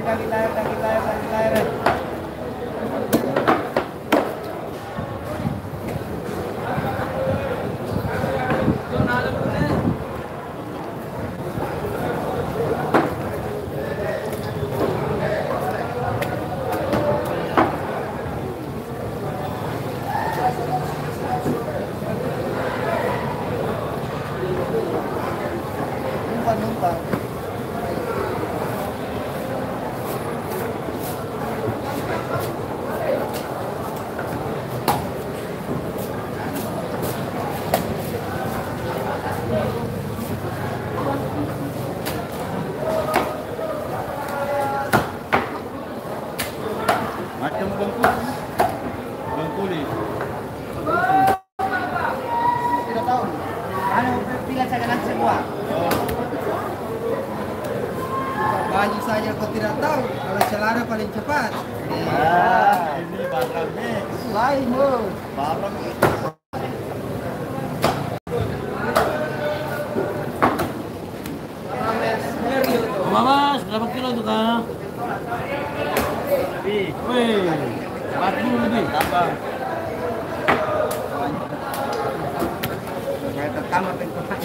daging layar. Numpang. Macam bengkuli. Tidak tahu. Anu pilih saya nanti semua. Baju saja kau tidak tahu. Kalau celana paling cepat. Ini barang mix. Lain loh. Barang Mas, berapa kilo tuh kak? lebih. Wih, 40 lebih. Tambah. Saya pertama pengen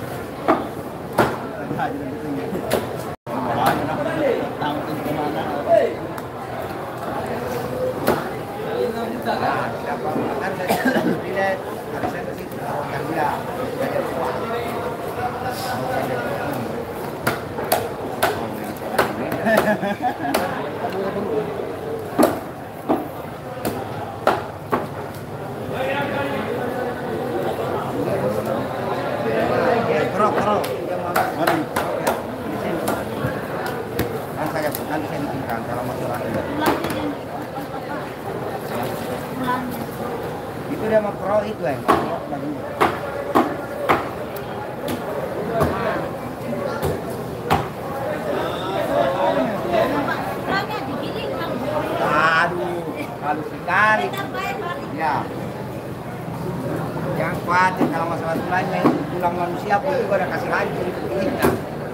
Kerok. Mari. Nanti saya bikinkan kalau masuk angin. Itu dia mau kerok itu ya. Aduh, halus sekali. Ya. Yang khawatir kalau masalah tulangnya, tulang manusia pun juga ada kasih hancur itu kita.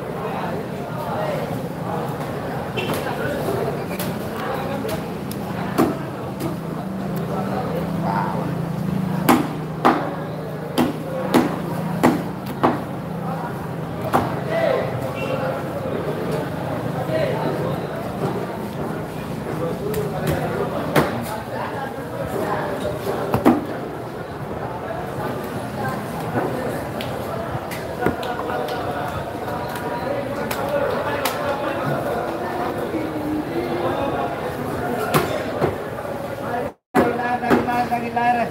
Daging layar.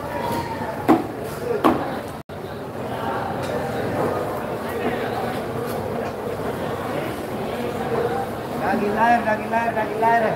Daging layar.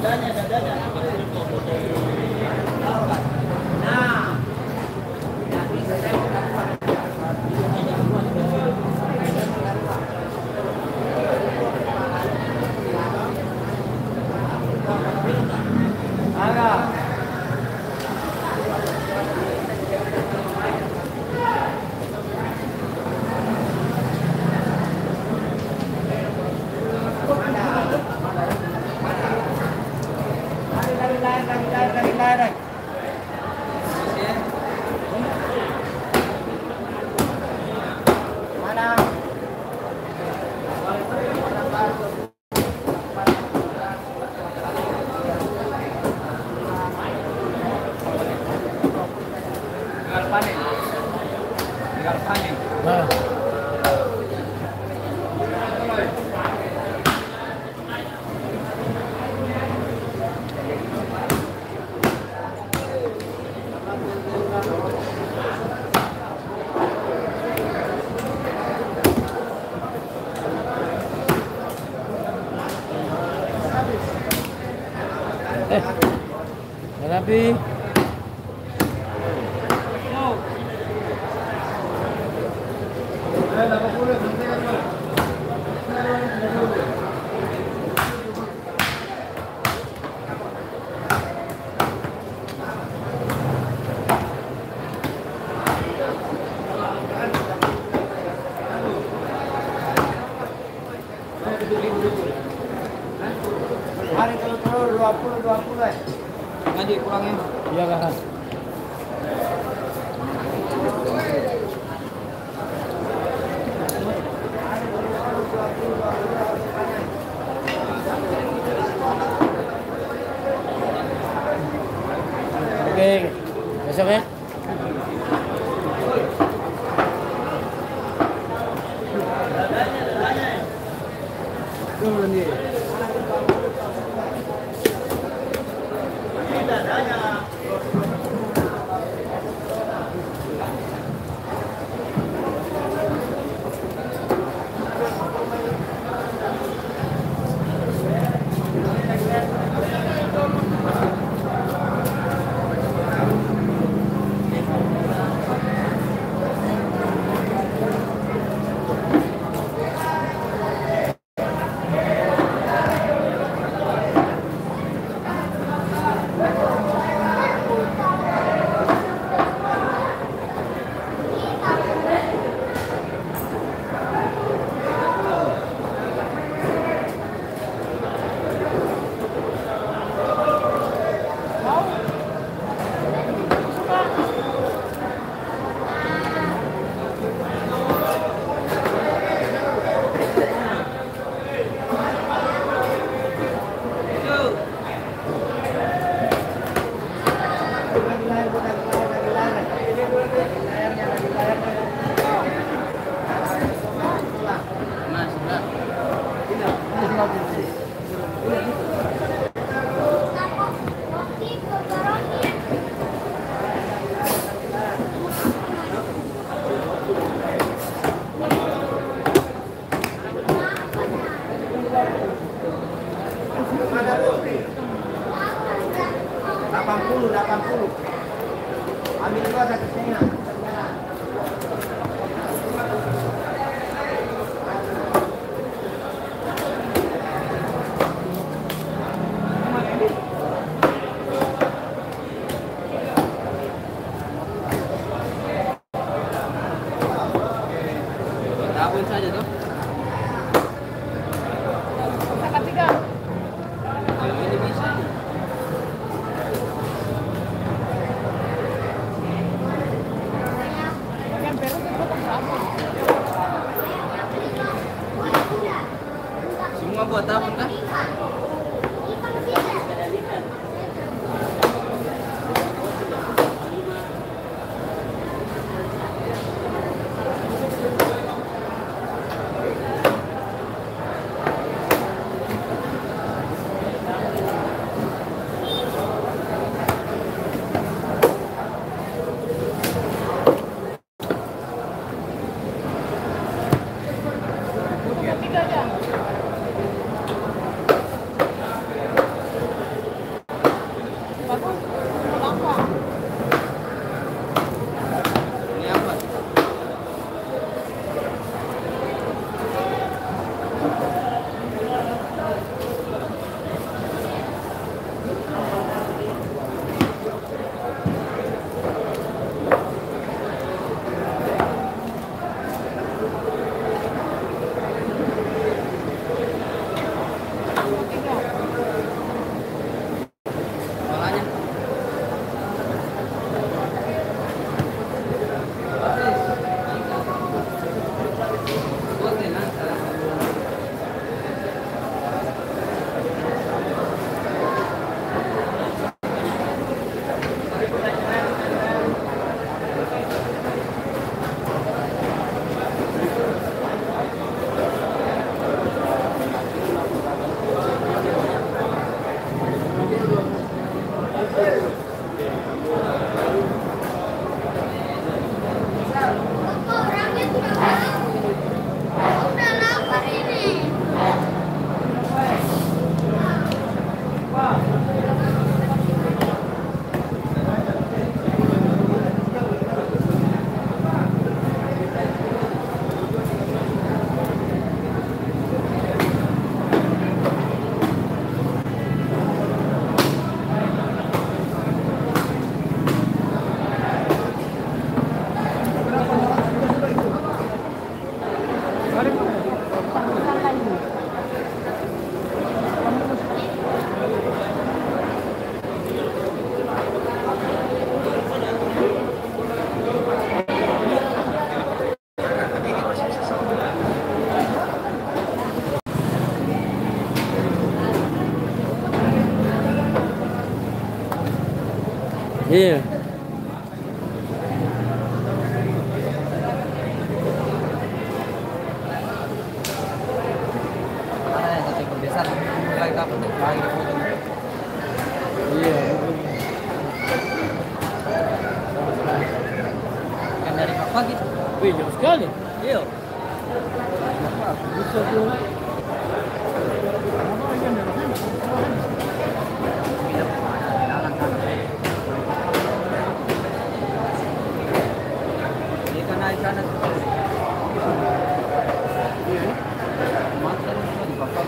Nah. Rapi. Hari telur 20 ya. Ngaji kurangin. Iya kak. Oke, besok ya. Ambil dua satu setengah. Tabun saja tuh. Kalau ini bisa. Iya. Ada yang satu ikut desa, mulai kapan deh? Lagi foto. Iya. Kan dari pagi. Wih, jauh sekali. Iya. Bisa tuh. Ikan naik kanan. Makan semua di bawah.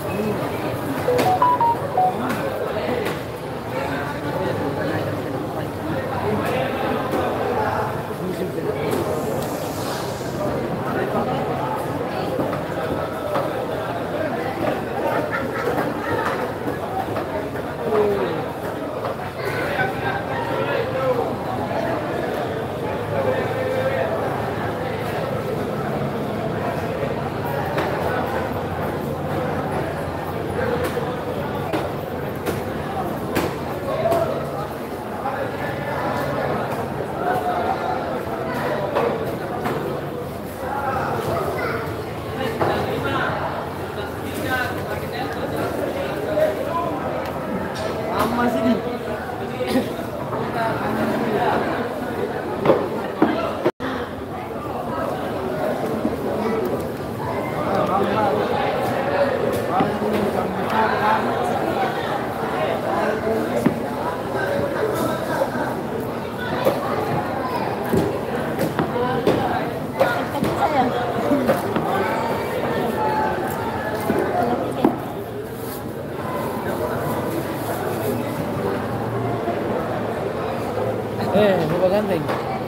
Coba ganteng.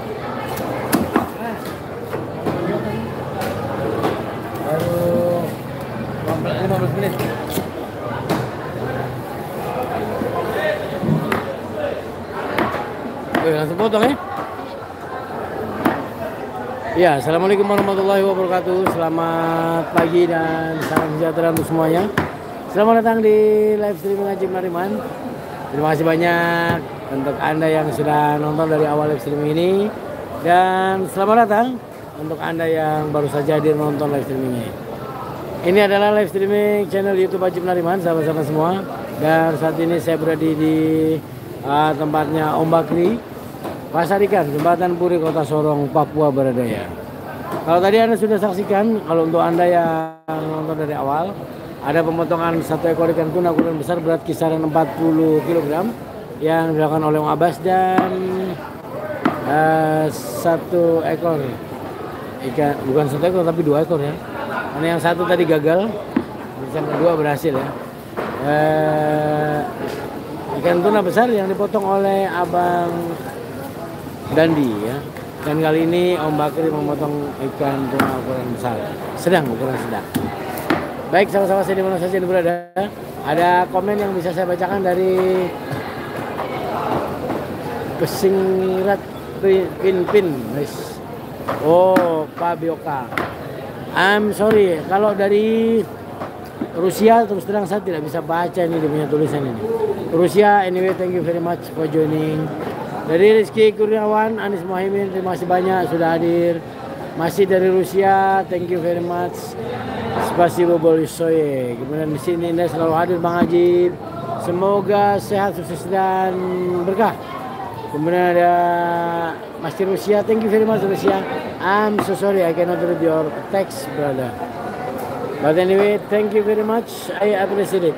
Baru 15 menit. Langsung potong ya. Ya, assalamualaikum warahmatullahi wabarakatuh. Selamat pagi dan salam sejahtera untuk semuanya. Selamat datang di live streaming Ajib Nariman. Terima kasih banyak untuk Anda yang sudah nonton dari awal live streaming ini. Dan selamat datang untuk Anda yang baru saja hadir nonton live streaming ini. Ini adalah live streaming channel YouTube Ajib Nariman, sahabat-sahabat semua. Dan saat ini saya berada di tempatnya Om Bakri, Pasar Ikan, Jembatan Puri, Kota Sorong, Papua Baradaya. Kalau tadi Anda sudah saksikan, kalau untuk Anda yang nonton dari awal, ada pemotongan satu ekor ikan tuna ukuran besar berat kisaran 40 kg yang dilakukan oleh Om Abbas, dan satu ekor ikan, bukan satu ekor tapi 2 ekor ya. Karena yang satu tadi gagal, yang kedua berhasil ya. Ikan tuna besar yang dipotong oleh Abang Dandi ya. Dan kali ini Om Bakri memotong ikan tuna ukuran besar, ukuran sedang. Baik, sama-sama saya di mana saja berada. Ada komen yang bisa saya bacakan dari Pesingrat Pin. Oh, Pak Bioka. I'm sorry, kalau dari Rusia terus terang saya tidak bisa baca ini dia punya tulisan ini. Rusia, anyway, thank you very much for joining. Dari Rizky Kurniawan, Anies Mohaimin, terima kasih banyak sudah hadir. Masih dari Rusia, thank you very much. Spasibo Bolisoye. Kemudian di sini Anda selalu hadir Bang Ajib. Semoga sehat, sukses dan berkah. Kemudian ada Masih Rusia, thank you very much Rusia. I'm so sorry I cannot read your text, brother. But anyway, thank you very much. I appreciate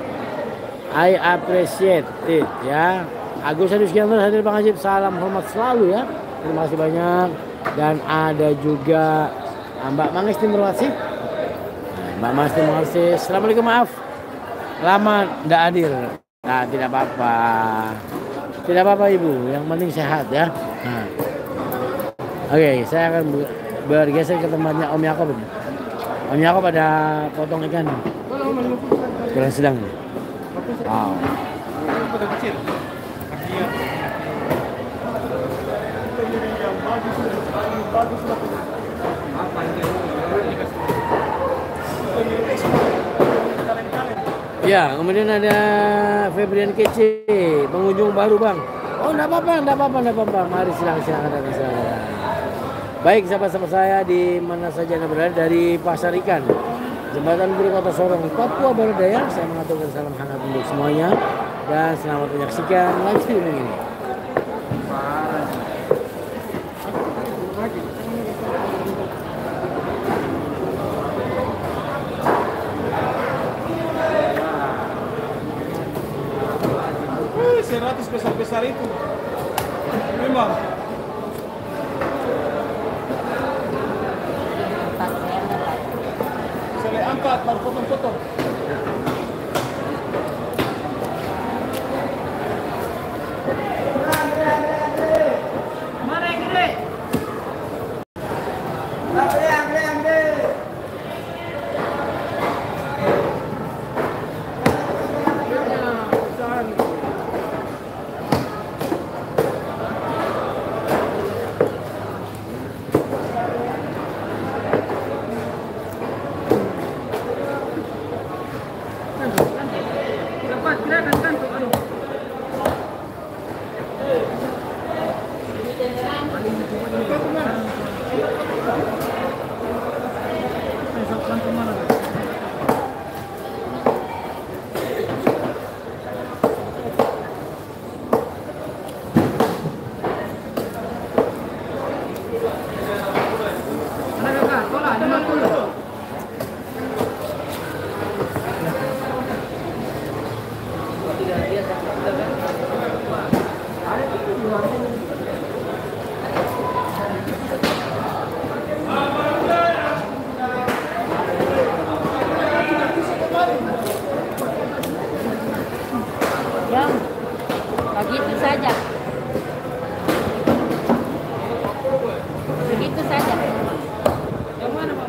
it ya. Agus Adiskianto hadir Bang Ajib. Salam hormat selalu ya. Terima kasih banyak. Dan ada juga Mbak Mangestin Merwasi. Mbak Mangestin Merwasi. Assalamualaikum, maaf lama tidak hadir. Nah, tidak apa-apa. Tidak apa-apa Ibu. Yang penting sehat ya. Nah. Oke, saya akan bergeser ke tempatnya Om Yakob. Om Yakob ada potong ikan. Kurang sedang. Wow. Ya, kemudian ada Febrian Kece, pengunjung baru Bang. Oh, enggak apa-apa. Mari silakan datang. Baik, sahabat-sahabat saya di mana saja Anda berada, dari Pasar Ikan, Jembatan Buri Kota Sorong, Papua Barat Daya, saya mengaturkan salam hangat untuk semuanya dan selamat menyaksikan live streaming ini. Wih, 100 besar-besar itu. Memang. Saya angkat, baru potong-potong. Mana yang gede? Ambil. Begitu saja. Begitu saja. Yang mana, Bang?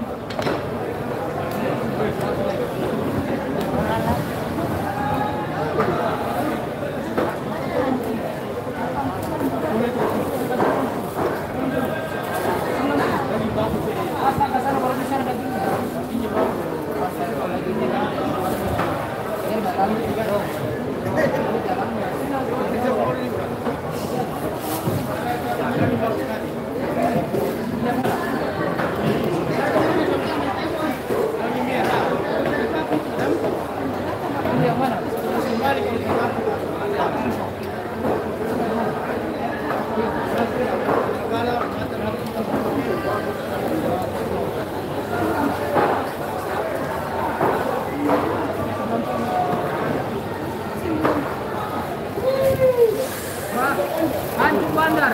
Anjing bandar.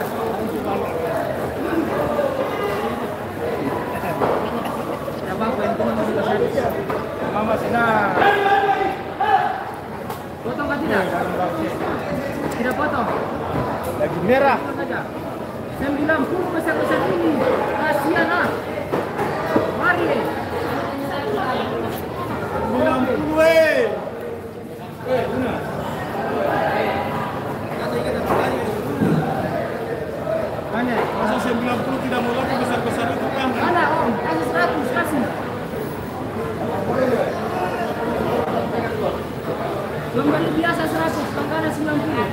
Ya Bang, yang teman sudah habis. Mama Sina. Potong kan tidak? Tidak potong. Lagi merah. Potong saja. 90 besar-besar ini. Kasihan ah. Mari. 90 weh. Mana? Masa 90 tidak mau lagi besar-besar itu kan? Mana Om? Kasih 100 kasih. Kembali biasa 100, pangkana 90.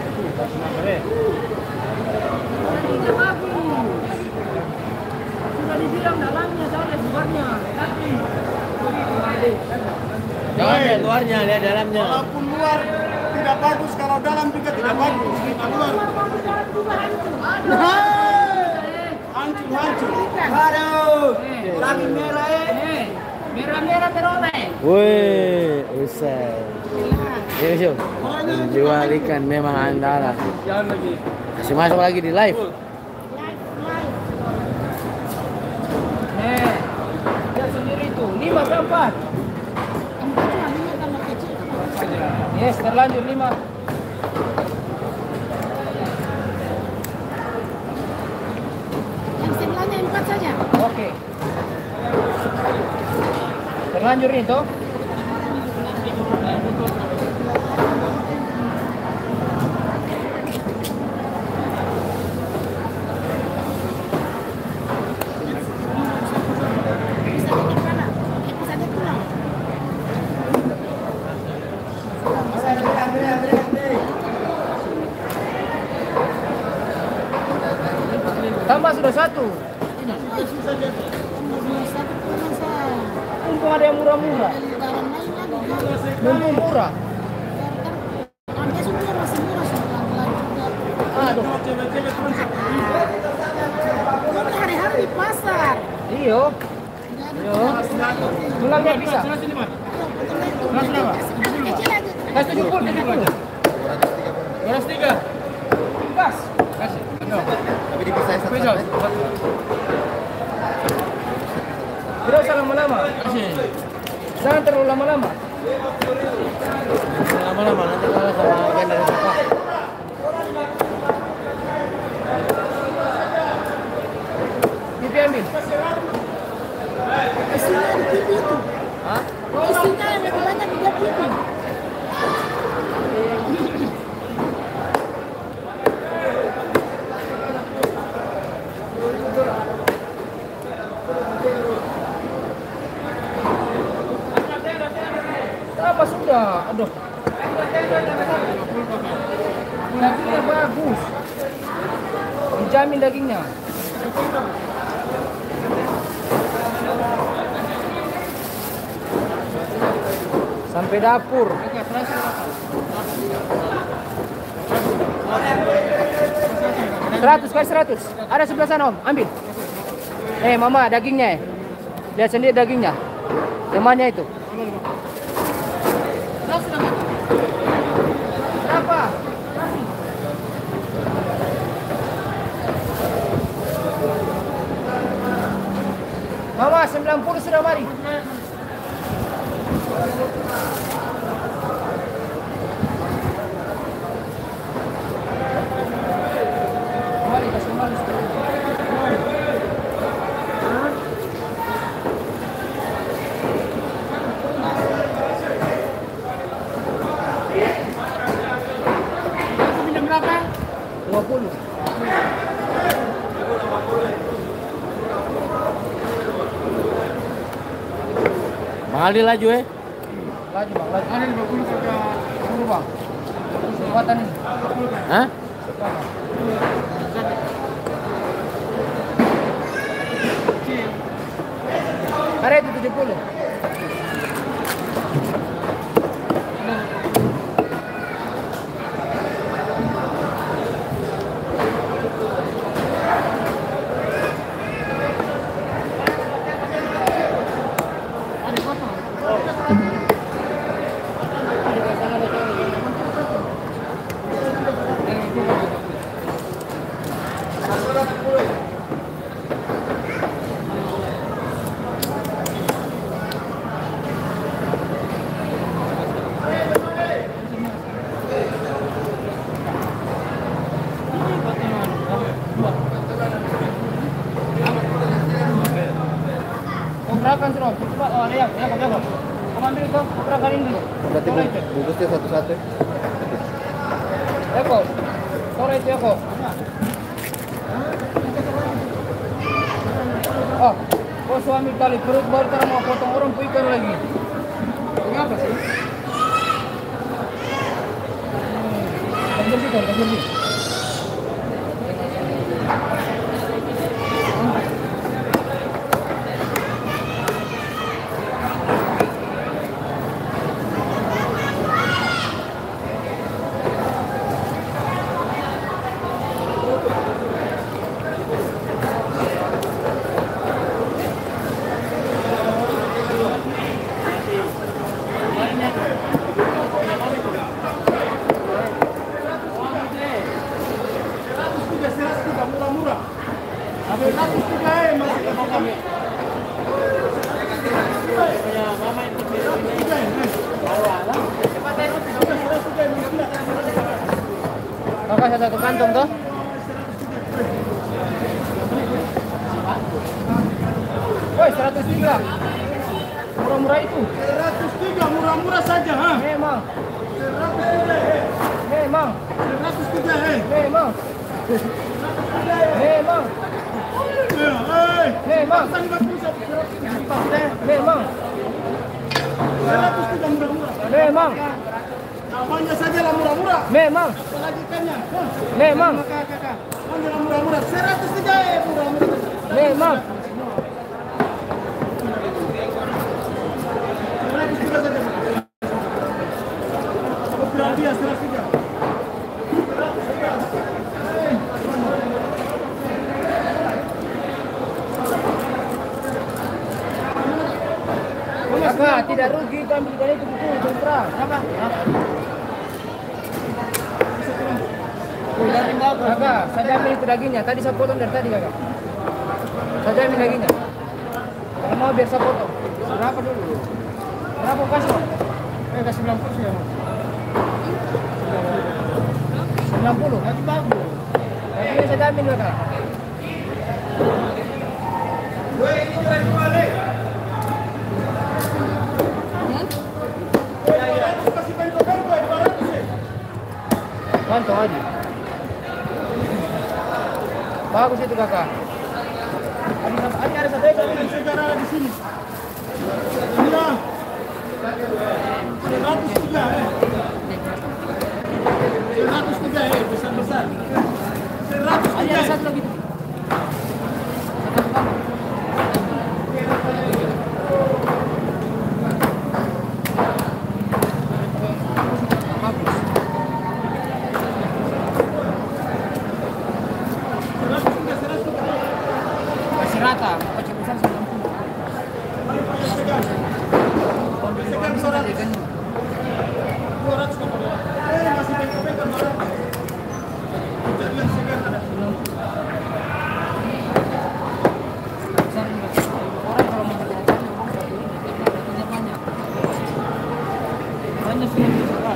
Jadi tidak bagus. Sudah dibilang dalamnya, soalnya luarnya. Tapi Jangan lihat luarnya, lihat dalamnya. Walaupun luar tidak bagus, kalau dalam juga tidak bagus. Kita luar. Hancur. aduh, lagi merah merah teroleh. Wih, usai. Ini sih, menjual ikan memang andalan. Jangan lagi. Masih masuk lagi di live. Dia sendiri itu 5 berapa? Yes, terlanjur 5. Yang sebelahnya 4 saja. Oke. Terlanjur itu. Bisa di kepala. Bisa di tulang. Tambah sudah 1. Mumpung ada yang murah-murah. Mumpung murah. Aduh. Hari-hari di pasar. Iyo. Tulangnya bisa. Kasih 70. 203. Pas. Kasih. Tapi dipisahin satu. Tidak usah lama-lama. Jangan terlalu lama-lama. Lama-lama nanti kalah sama agen dari Bapak. Pipi ambil. Isinya di pipi itu. Hah? Isinya yang lebih banyak di pipi. Apa sudah? Aduh. Dagingnya bagus. Dijamin dagingnya. Sampai dapur. 100 kali 100. Ada sebelah sana Om, ambil. Mama dagingnya. Lihat sendiri dagingnya. Temannya itu. Berapa? Mama 90 sudah mari. Mari kasih mari. Berapa? 20. Mengalir laju Laju bang, laju. Ada 50 harga 10 bang. Sekuatan ini. Hah? Ada itu 70. Berapa suruh? Coba ada yang berapa? Kamu ambil itu, berapa kali dulu? Berarti bungkusnya satu-satu. Eko, sore itu Eko. Oh, kau suami kali perut baru karena mau potong orang ikan lagi. Kenapa sih? Kasih. Murah-murah. Ada 103 masih ke kami. Kakak satu kantong toh? Woi 103. Murah-murah itu. 103 murah-murah saja, ha? Memang. 103 Memang. 103 Memang. Memang. Memang. Memang. Memang. 103 murah-murah. Memang. Manja saja lah murah-murah. Memang. Apalagi ikannya. Memang. Kakak. Manja lah murah-murah. 103 murah-murah. Memang. 103 saja. Berapa dia 103? Kakak, tidak rugi kami ikan itu betul, terserah. Apa? Kakak, saya jamin itu dagingnya. Tadi saya potong dari tadi, kakak. Saya jamin dagingnya. Kalau mau biar saya potong. Berapa dulu? Berapa kasih, Pak? Kasih 90 sih ya. 90? Lagi bagus. Ini saya jamin, kakak. Mantap aja. Bagus itu, kakak. Ada satu ekor segera di sini. Iya. 103 103 besar-besar. 103. Ada satu lagi. Kasih rata, kecil besar 90. Sekarang 200. 200 masih bengkok-bengkok marah. Jadian segar ada. Orang kalau mau kelihatan banyak banyak. Banyak sih.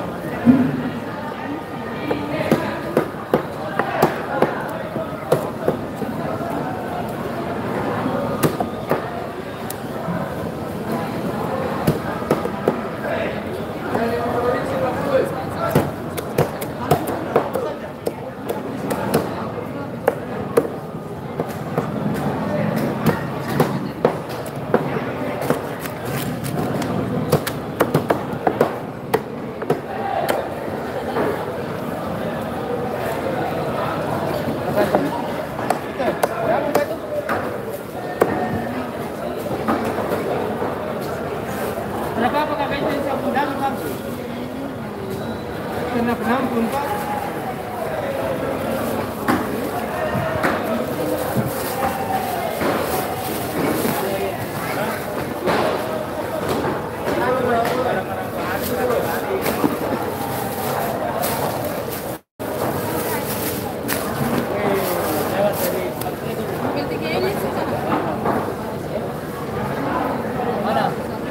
Berapa apa kakak itu yang siap undangan, Pak? Kena penampung, Pak. Mana?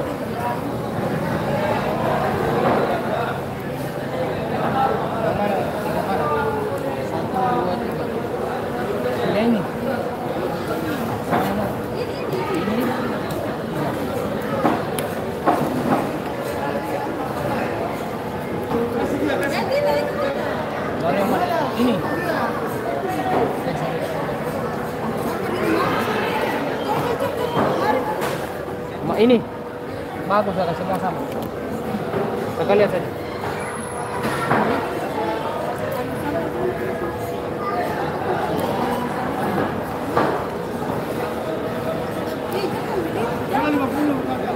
Ini. Ini. Ini. Bagus kakak, semua sama. Kakak lihat saja. Jangan 50 kakak.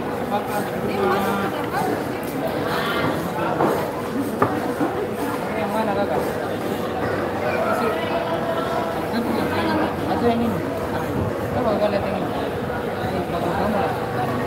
Yang mana kakak? Atau yang ini? Coba kakak lihat yang ini. Ini bagus kamu lah.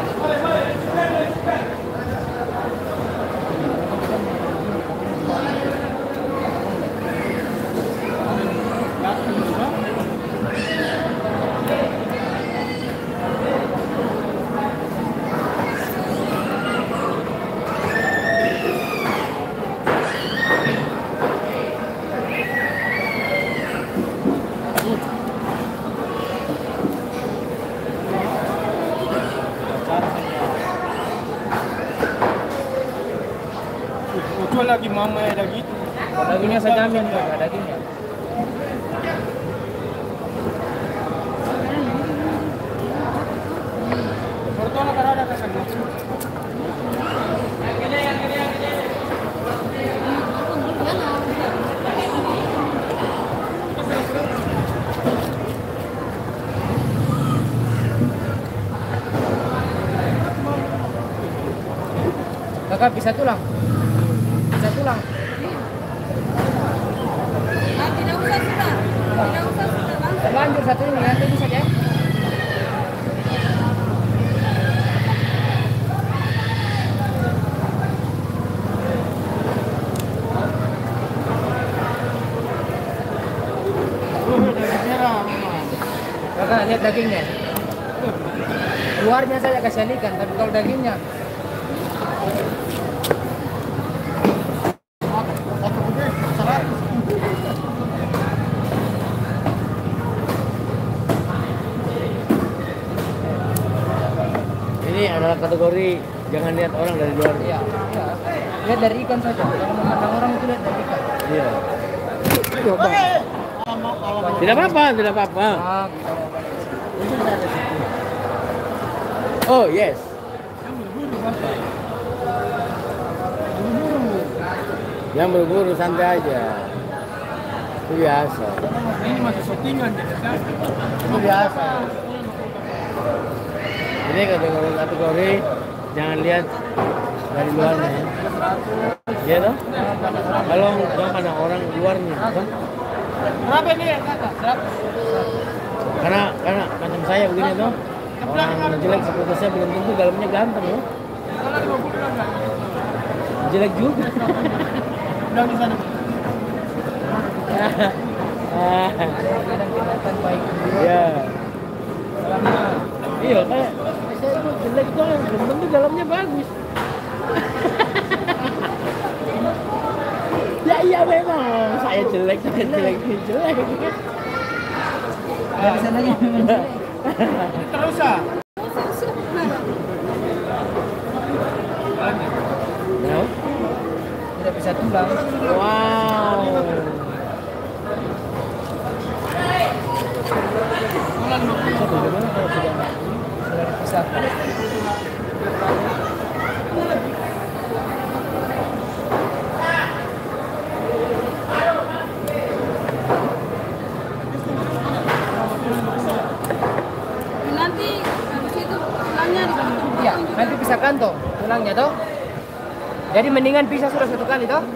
Jual lagi mama ya lagi. Dagingnya saya jamin kakak, dagingnya. Fortuna karena ada kesan. Kakak bisa tulang. Bisa tulang. Tidak usah sudah. Tidak usah sudah bang. Terlanjur satu ini ya, ini saja. Kakak lihat dagingnya. Luarnya saya kasih ikan, tapi kalau dagingnya Ini adalah kategori jangan lihat orang dari luar. iya. Lihat dari ikan saja. Kalau memandang orang itu lihat dari ikan. Iya. Tidak apa-apa, tidak apa-apa. Ah, gitu. Oh yes. Yang berburu santai aja. Itu biasa. Ini masih syutingan kan? Itu biasa. Ini kategori jangan lihat dari luarnya. Iya toh? Kalau jangan pandang orang luarnya, toh? Berapa ini ya kakak? Karena macam saya begini toh. Orang jelek seperti saya belum tentu dalamnya ganteng loh. Jelek juga. Udah di sana. Kadang-kadang kelihatan baik. Ya. Iya kayak saya itu jelek tuh belum tentu dalamnya bagus. Ya iya memang saya jelek jelek. Dari sananya memang jelek. Terus ah. No? Tidak bisa tulang. Wow. Bagaimana kalau Sudah dipisah. Nanti habis itu tulangnya dipotong. Iya, nanti pisah kantong tulangnya toh. Jadi mendingan pisah sudah satu kali toh.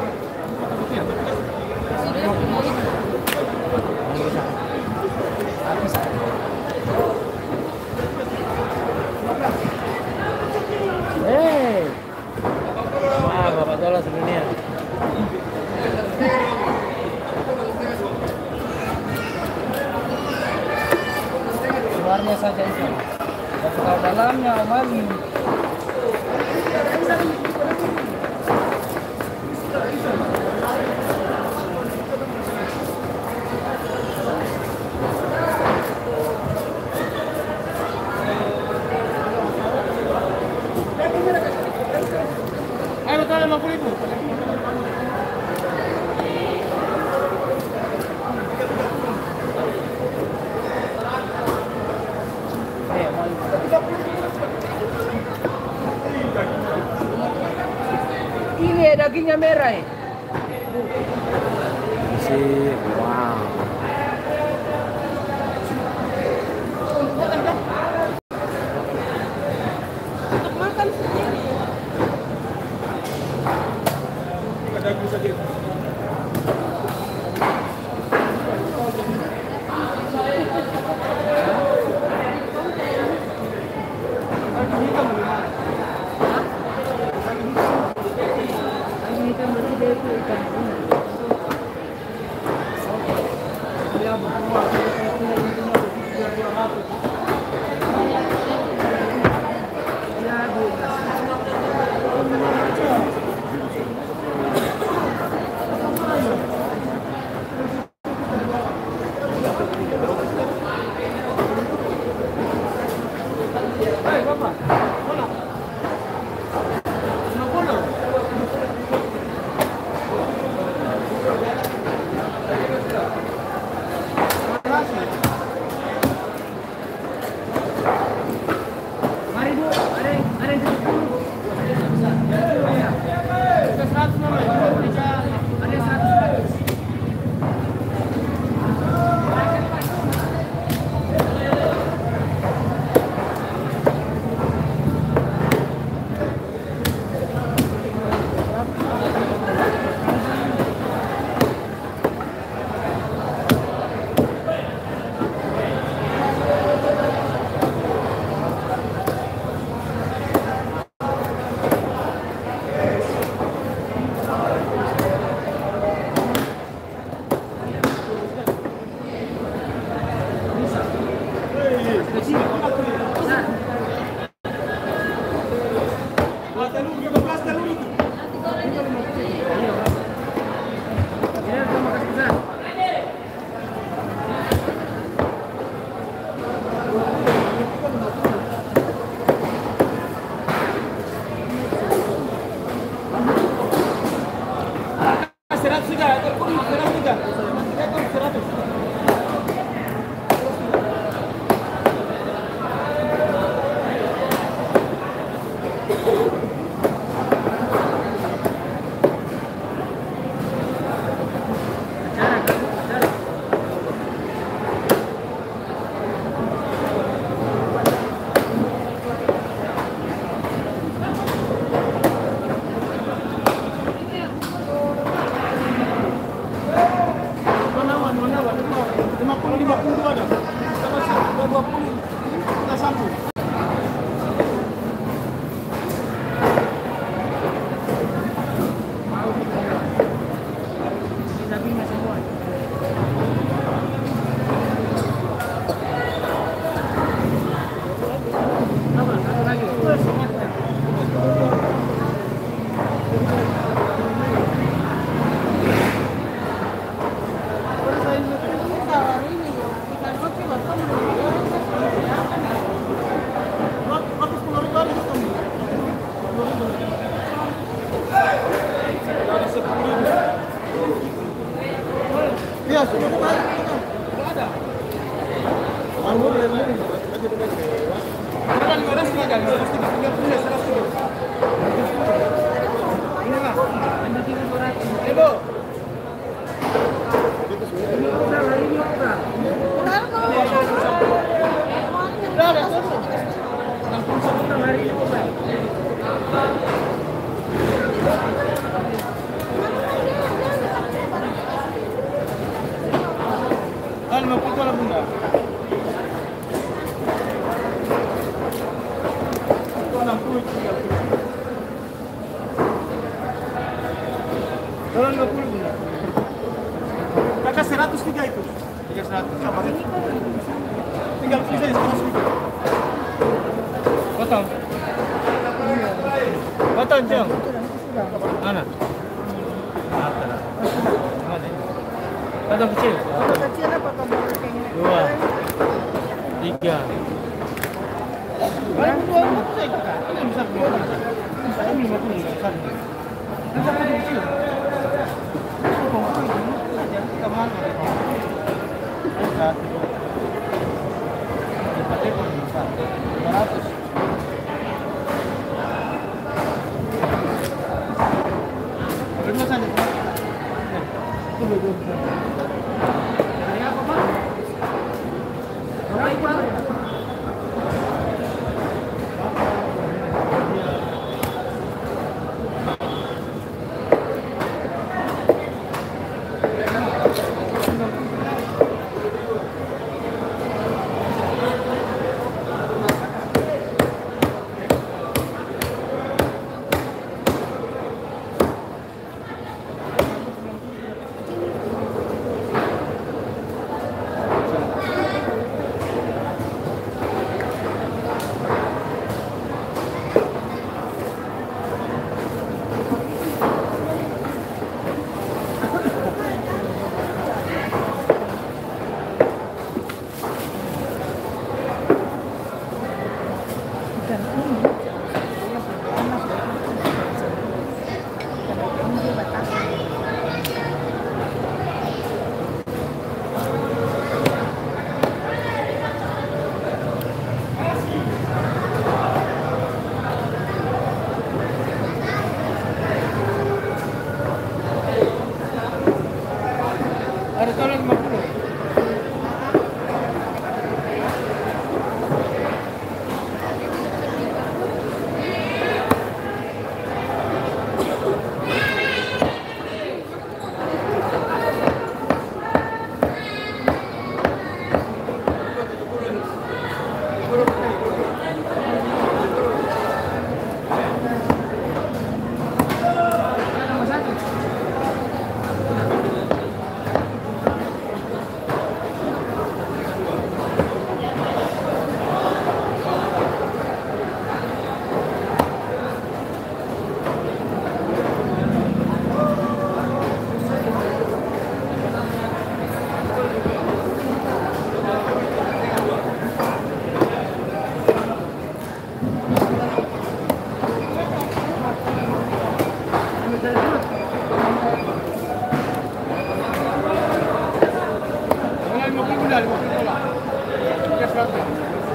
Hei. Wah, Bapak Tola sebenarnya. Luarnya saja itu. Dan kalau dalamnya omali. Ayo total 50.000. Ini dagingnya merah ya. Masih wow. Untuk makan sendiri. Telur 15 telur itu. Tolong 20 bunda. Kakak 103 itu. 100 kabar itu. Tinggal pilih saja 103. Potong. Potong, Cong. Mana? Potong kecil. Potong kecil apa potong kayaknya? 2 3. Kalau 2 saya Kak. Ini bisa 20. Saya 50 besar. Bisa kecil. Sudah 50 dolar. Tiga 100.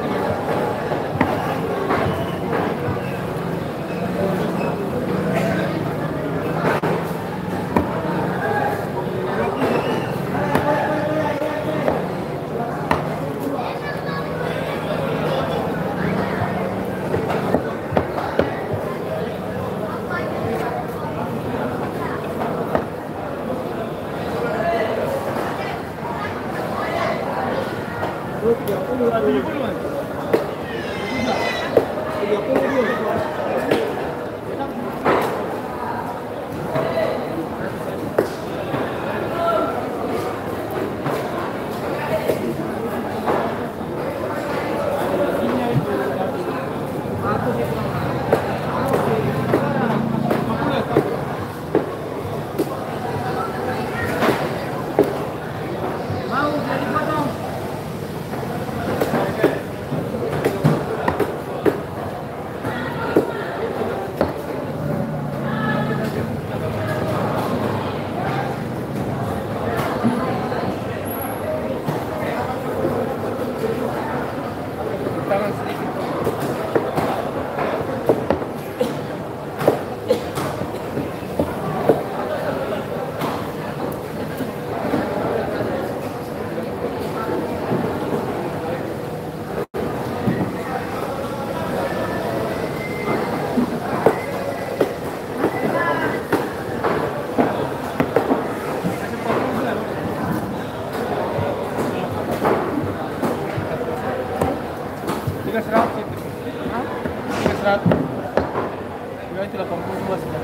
Tiga 100 itu. 300. Ya itu 82 sudah.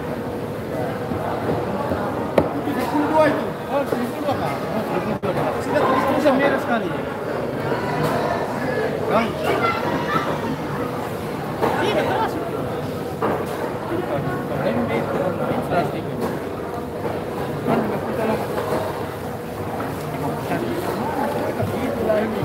72 itu. Oh, 72 kah? Oh, 72. Sudah tulis merah sekali. Kan? Iya, keras. Plastik. Kan 50 dolar. Itulah ini.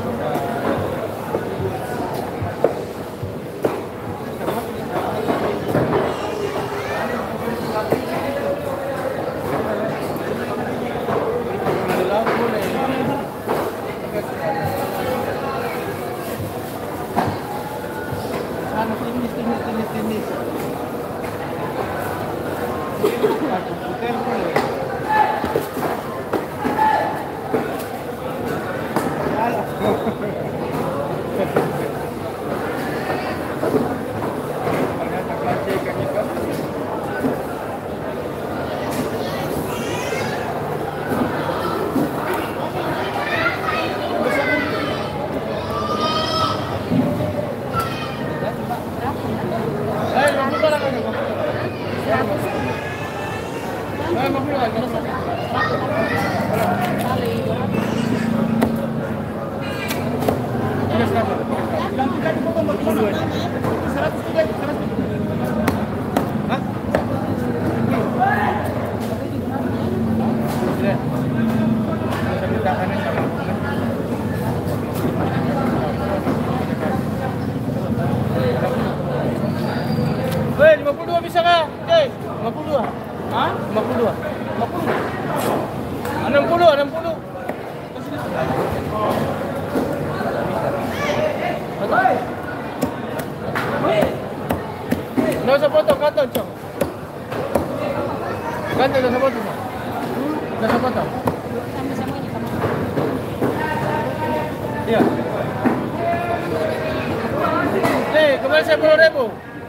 Weh, 52 bisa kah? Oke, 52. Hah? 52. 50. 60, 60. Nggak usah potong, kantong, Cok. Kantong, nggak usah potong. Nggak usah potong. Iya. Nih, kemarin saya 10.000.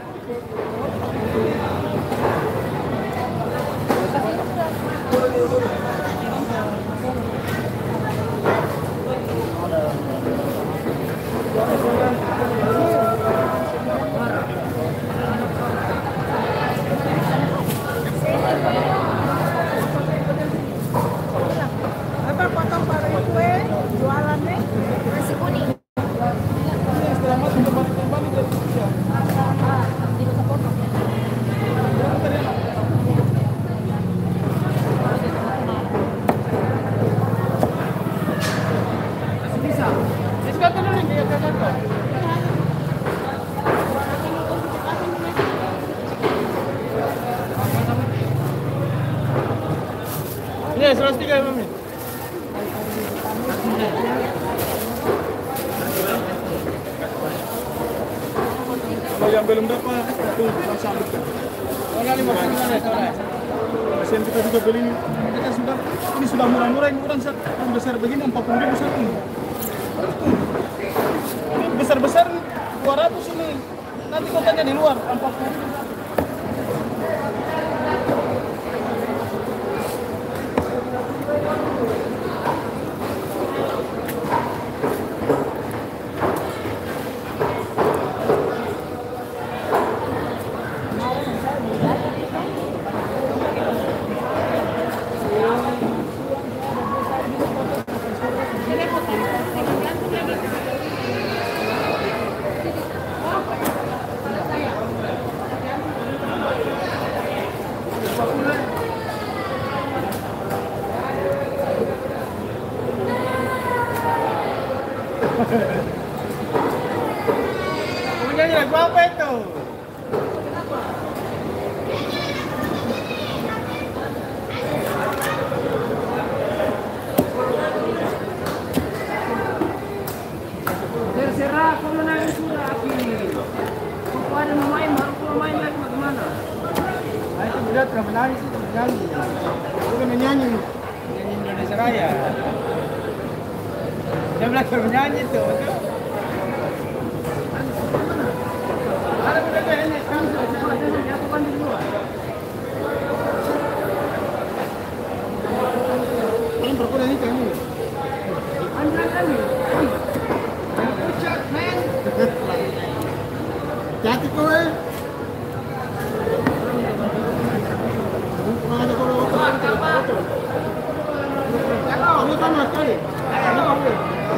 Apa potong pakai kue jualannya nasi kuning. Ini setelah mati kembali jadi bisa. yang belum dapat itu kita sambutkan. Total 50 mana saudara? Pasien kita juga beli kita sudah ini sudah murah-murah ini orang besar begini 40.000 satu. Ini besar-besar 200 ini. Nanti kotanya di luar 40.000. Mau nyanyi lagu apa itu? Terserah kau menangis sudah akhirnya. Kau ada mau main baru kau main lagi bagaimana? Nah itu beliau pernah menangis itu menyanyi. Bukan menyanyi. Nyanyi Indonesia Raya. Dia belajar menyanyi tuh. Ada benar ini kan sudah dilakukan di luar. Orang berkuda ini kamu. Anda kami. Pucat men. Jati kowe. Ada kalau ini kan sekali. Ini kamu.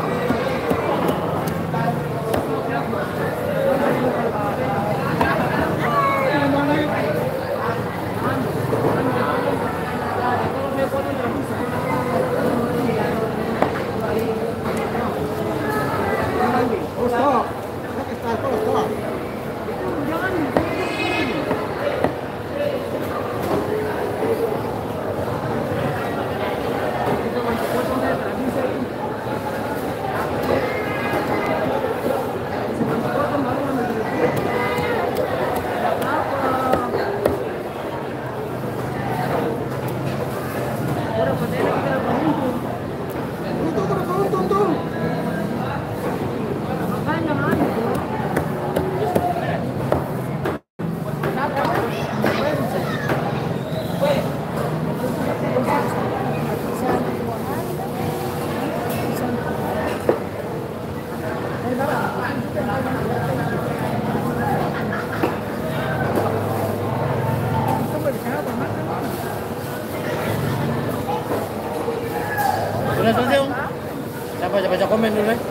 Sudah selesai Om? Baca komen dulu ya.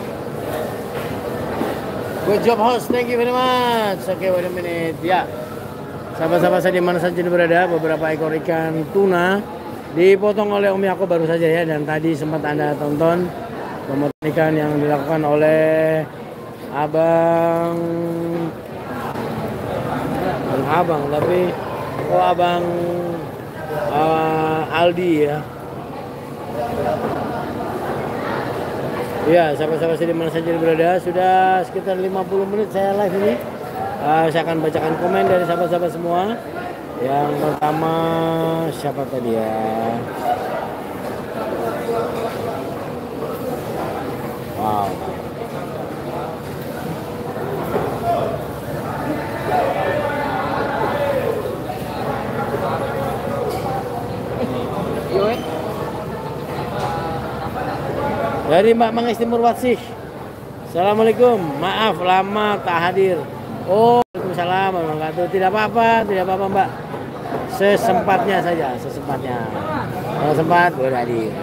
Good job host, thank you very much. Oke, wait a minute. Ya, sahabat-sahabat saya di mana saja berada, beberapa ekor ikan tuna dipotong oleh Om Yako baru saja ya. Dan tadi sempat Anda tonton pemotongan ikan yang dilakukan oleh Abang tapi Abang Aldi ya. Ya, sahabat-sahabat saya di mana saja berada, sudah sekitar 50 menit saya live ini. Saya akan bacakan komen dari sahabat-sahabat semua. Yang pertama siapa tadi ya? Wow. Dari Mbak Manggis Timur Watsih. Assalamualaikum, maaf lama tak hadir. Oh, waalaikumsalam warahmatullahi. Tidak apa-apa Mbak. Sesempatnya saja, sesempatnya. Kalau sempat boleh hadir.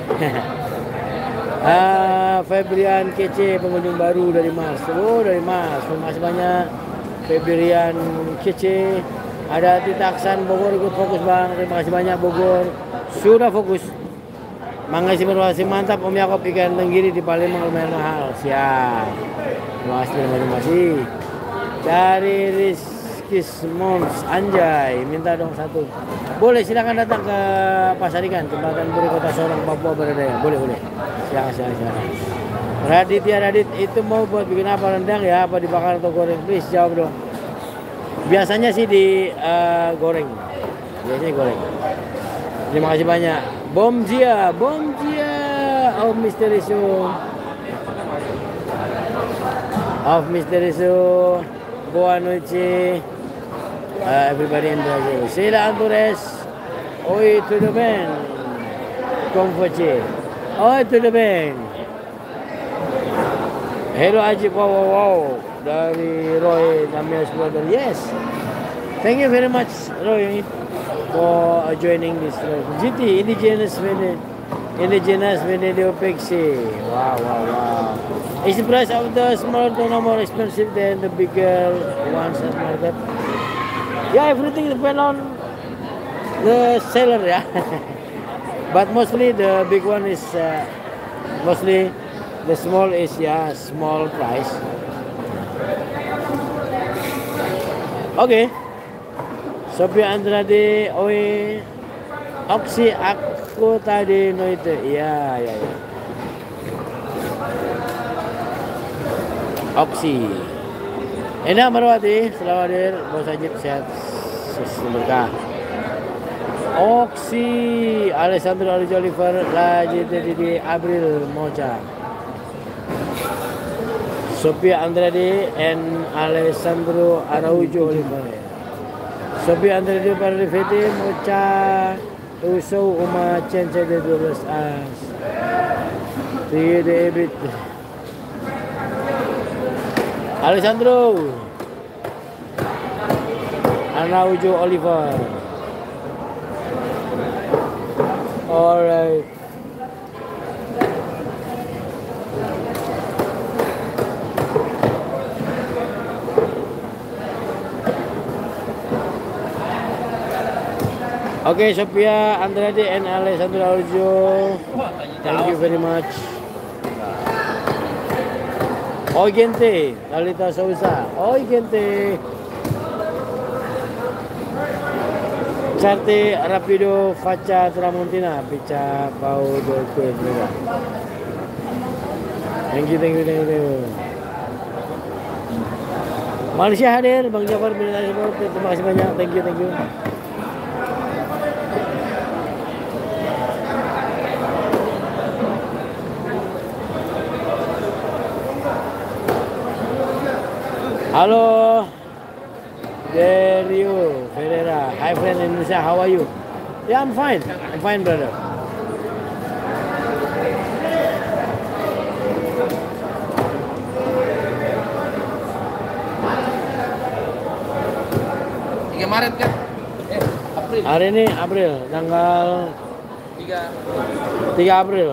Febrian Kece, pengunjung baru dari Mas. Oh, dari Mas. Terima kasih banyak Febrian Kece. Ada Tita Aksan Bogor ikut fokus Bang. Terima kasih banyak Bogor. Sudah fokus. Manggis Timur Watsih, mantap Om Yakob, ikan tenggiri di Palembang lumayan mahal. Siap. Terima kasih. Dari Rizkis Mons Anjay, minta dong satu. Boleh, silakan datang ke Pasar Ikan, Jembatan Buri Kota Sorong, Papua berada ya. Boleh. Silakan. Radit, itu mau buat bikin apa, rendang ya, apa dibakar atau goreng? Please jawab dong. Biasanya sih di goreng. Biasanya goreng. Terima kasih banyak. Bom Jia. Of Misterioso. Boa noite. Everybody in Brazil. Sheila Antores. Oi, tudo bem? Como você? Oi, tudo bem? Hello Ajib, wow. Dari Roy Damias brother. Yes. Thank you very much, Roy, for joining this GT Indigenous Video Pixie. Wow. Is the price of the smaller tuna more expensive than the bigger ones at market? Yeah, everything depends on the seller, yeah. But mostly the big one is mostly the small is small price. Okay. Sophia Andrade, oi. Oksi aku tadi no itu. Iya. Oksi. Enak Marwati, selamat hadir. Bos Ajib sehat berkah. Oksi, Alessandro Oliver, lagi di April Mocha. Sophia Andrade and Alessandro Araujo Oliver. Sophia Andrade para Rifete Mocha Uso Uma Cence de 12 as. Rio de Ebit. Alessandro Araujo Oliver. Alright. Okay, Sophia Andrade and Alessandro Araujo. Thank you very much. Oi gente, Lalita Sousa. Oi gente. Carte rapido faccia tramontina, pizza pau do kuenya. Thank you. Malaysia hadir, Bang Jafar bin Ali. Terima kasih banyak. Thank you. Halo. Derio Ferreira, hi friend Indonesia, how are you? Yeah, I'm fine, brother. Maret kan? April. Hari ini April, tanggal 3 April.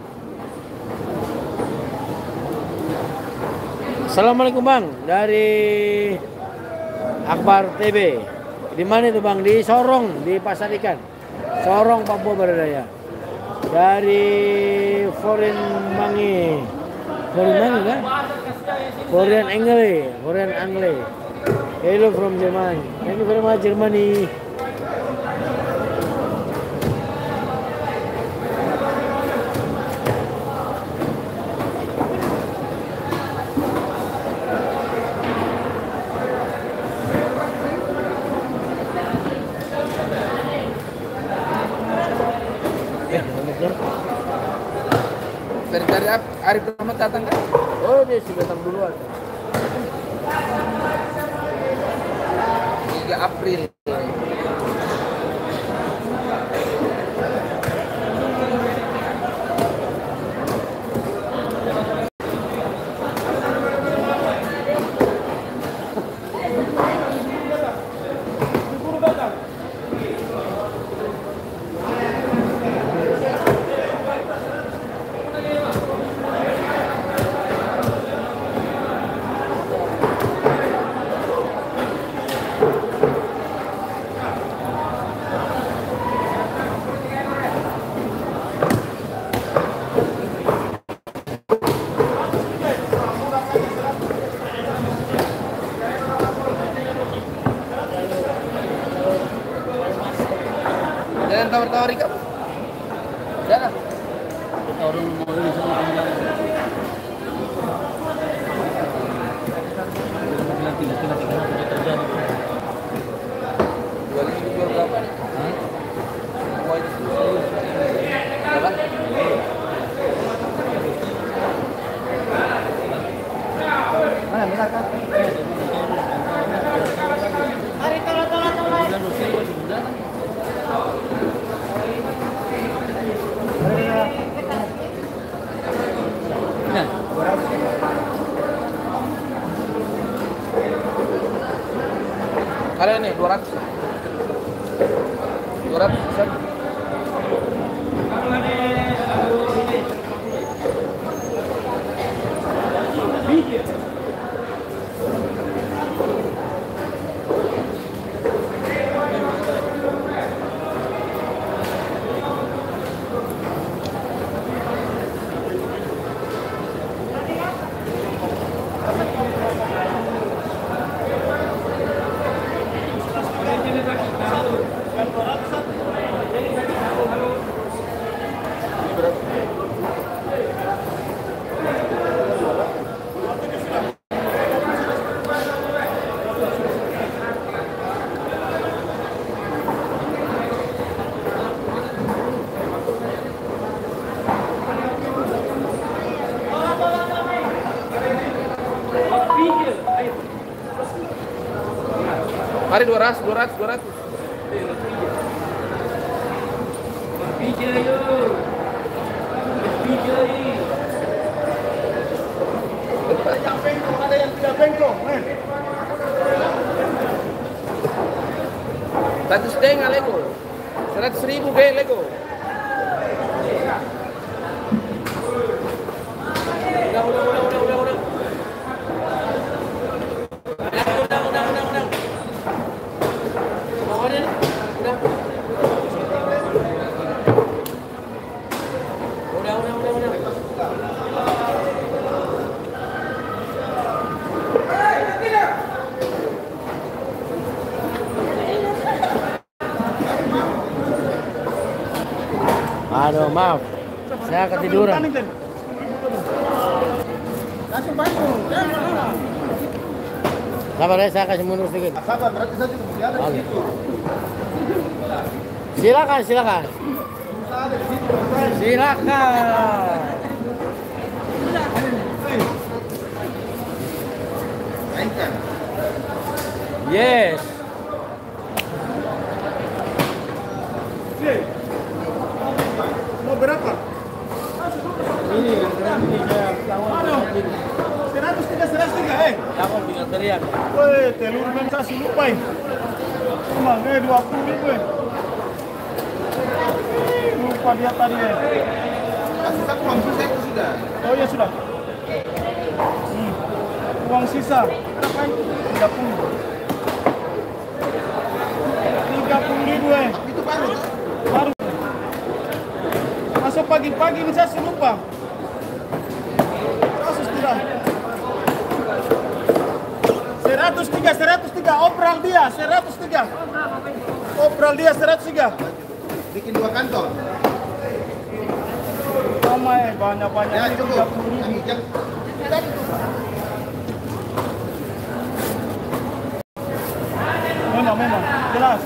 Assalamualaikum Bang, dari Akbar TV. Di mana itu Bang? Di Sorong, di Pasar Ikan. Sorong, Papua Barat. Dari Foreign Mangi kan? Foreign Angle. Hello from Germany. Thank you very much Germany. Dari Arif Rahmat datang kan? Oh, dia sudah datang duluan. 3 April. Jangan tawar-tawari kamu. Jangan. Orang mau ini sama terjadi. nih? 200. 200 bisa. Mari 200, 200, 200. Ada yang tidak bengkok, men. 100 Lego. 100.000 be Lego. Udah. Aduh, maaf. Saya ketiduran. Langsung bangun. Sabar ya, saya kasih mundur sedikit. Sabar, berarti saya juga mesti ada di situ. Silakan. Silakan. Mainkan. Yes. Mau berapa? Ini saya Aduh. 103, Jangan tinggal teriak. Woi, telur men saya lupa ini. Cuma 20.000. Lupa dia tadi. Sisa uang sisa itu sudah. Oh iya sudah. Uang sisa. Berapa ini? 30. 30.000 Itu baru. Masuk pagi-pagi ini saya lupa. Kasus tidak. 103, obral dia 103. Obral dia 103. Bikin 2 kantong. Sama banyak-banyak Ya, ini cukup. 30.000. Memang jelas.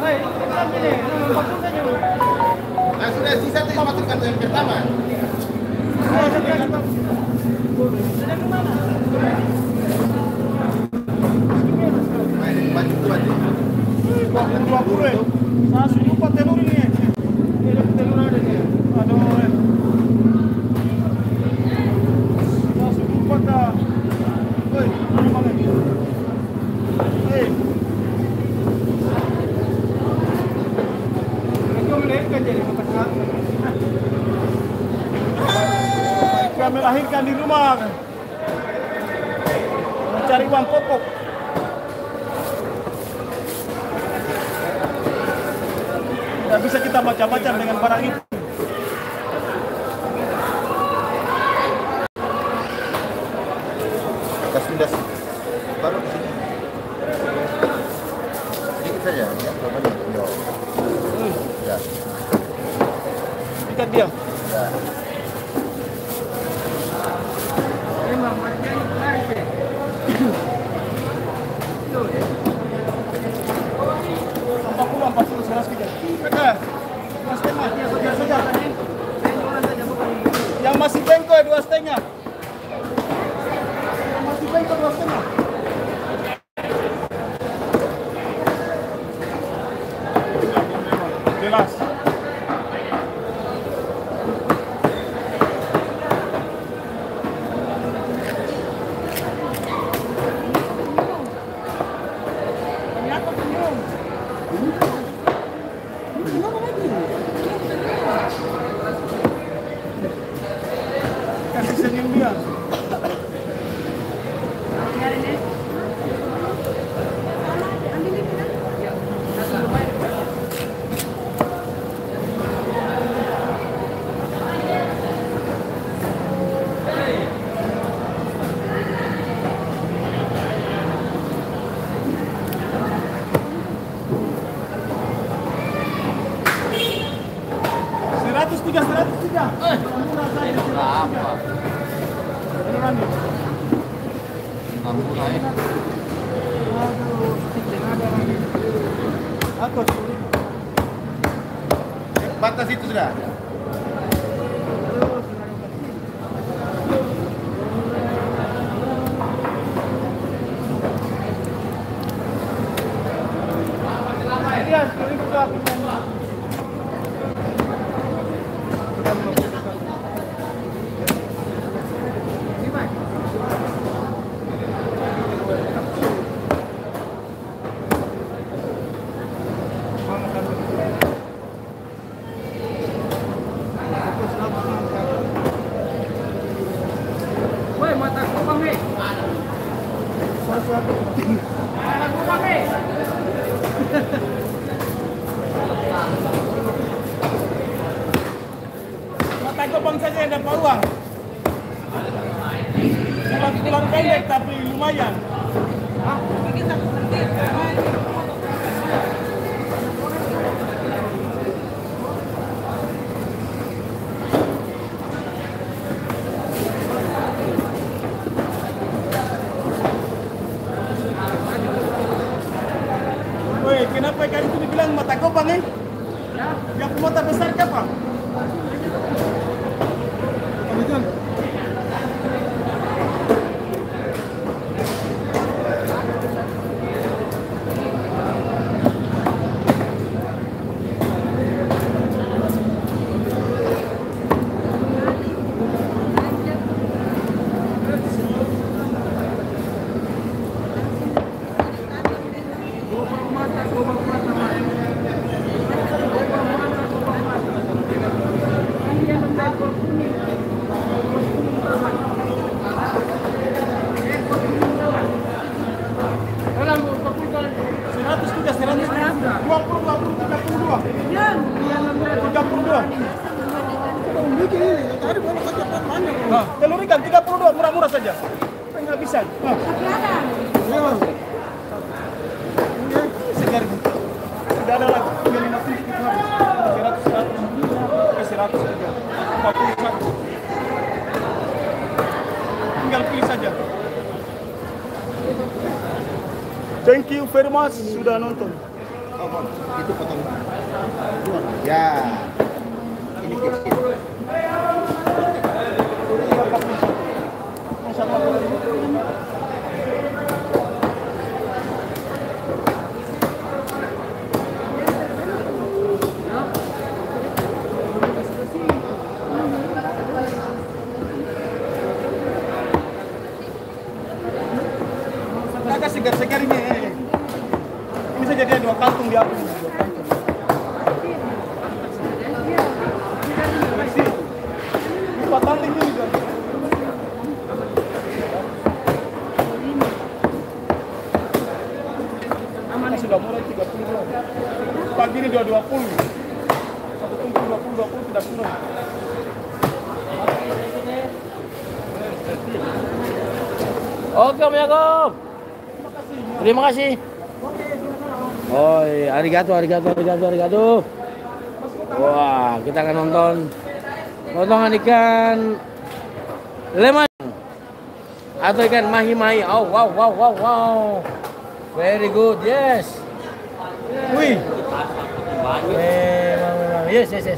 Nah, sudah sisa itu masuk kantong yang pertama. Banyak buat. 20. Saya lupa telur ini. Telur ada nih. Aduh. Saya lupa dah. Woi, ini mana? Hei. Kami lahirkan di rumah. Mencari uang pokok. Tidak bisa kita macam-macam dengan barang itu. Sudah baru di sini. Sedikit saja, ya. Banyak. Ya. Ikat dia. Ya. Yang masih bengkok 2,5. Yang masih bengkok 2,5. Jelas. Ternyata penyum. yang dia. Seratus tiga. Murah saja. Berapa? Beneran nih. Murah ya. Aku Batas itu sudah. dia 10.000 ke aku. Woi, mata kupang nih. Mata kupang nih. Mata kopang saja yang dapat uang. Tulang pendek tapi lumayan. Woi, kenapa ikan itu dibilang mata kopang eh? Yang mata besar kapal? Betul. Telur ikan 32 murah-murah saja. Enggak bisa. Segar. Tidak ada lagi. 50 itu habis. 100 saja. 41. Tinggal pilih saja. Thank you very much sudah nonton. Itu potong. Ya. Ini kecil. Agak segar-segar ini. Ini saja dia 2 kantung di aku. Patang ini juga. Aman sudah mulai 32. Pagi ini 220. Satu tungku 20 tidak turun. Oke, Om Yakob. Terima kasih. Oh, arigato. Wah, kita akan nonton potongan ikan leman atau ikan mahi-mahi. Oh, wow. Very good, yes. Wih. Yes.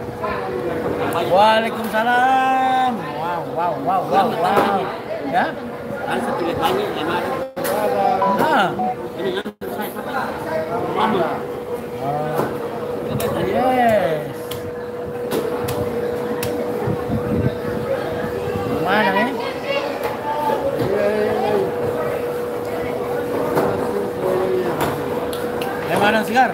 Waalaikumsalam. Wow. Ya? Kan satu lekannya leman. Ah. Ini kan lama. Yes. Mana eh? Leman segar.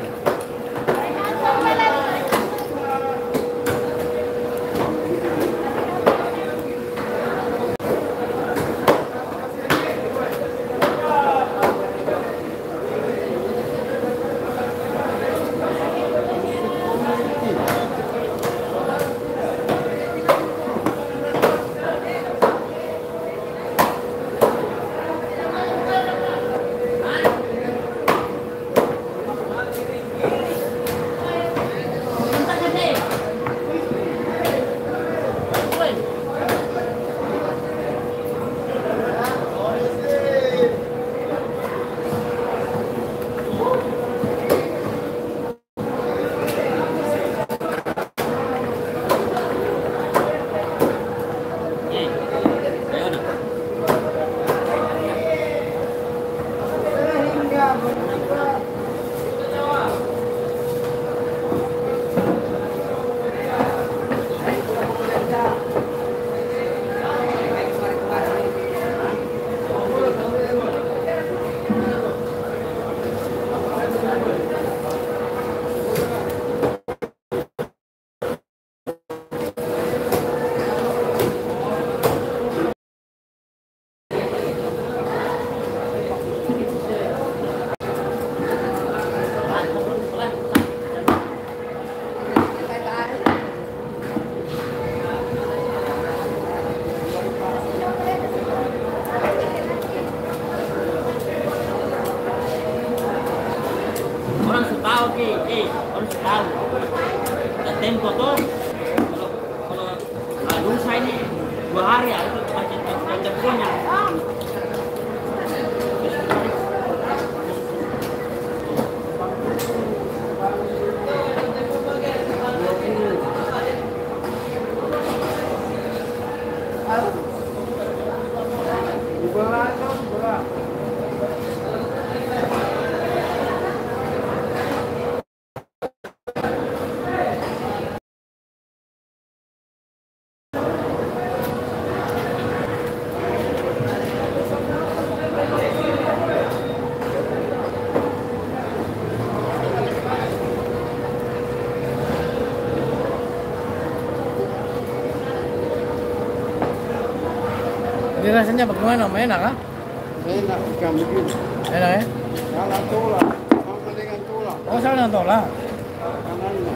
Ini rasanya bagaimana? Enak kah? Enak ikan begini. Enak ya? Kalau tulang, sama dengan tulang. Oh, sama dengan tolak. Kanannya.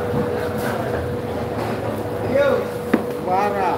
Bara.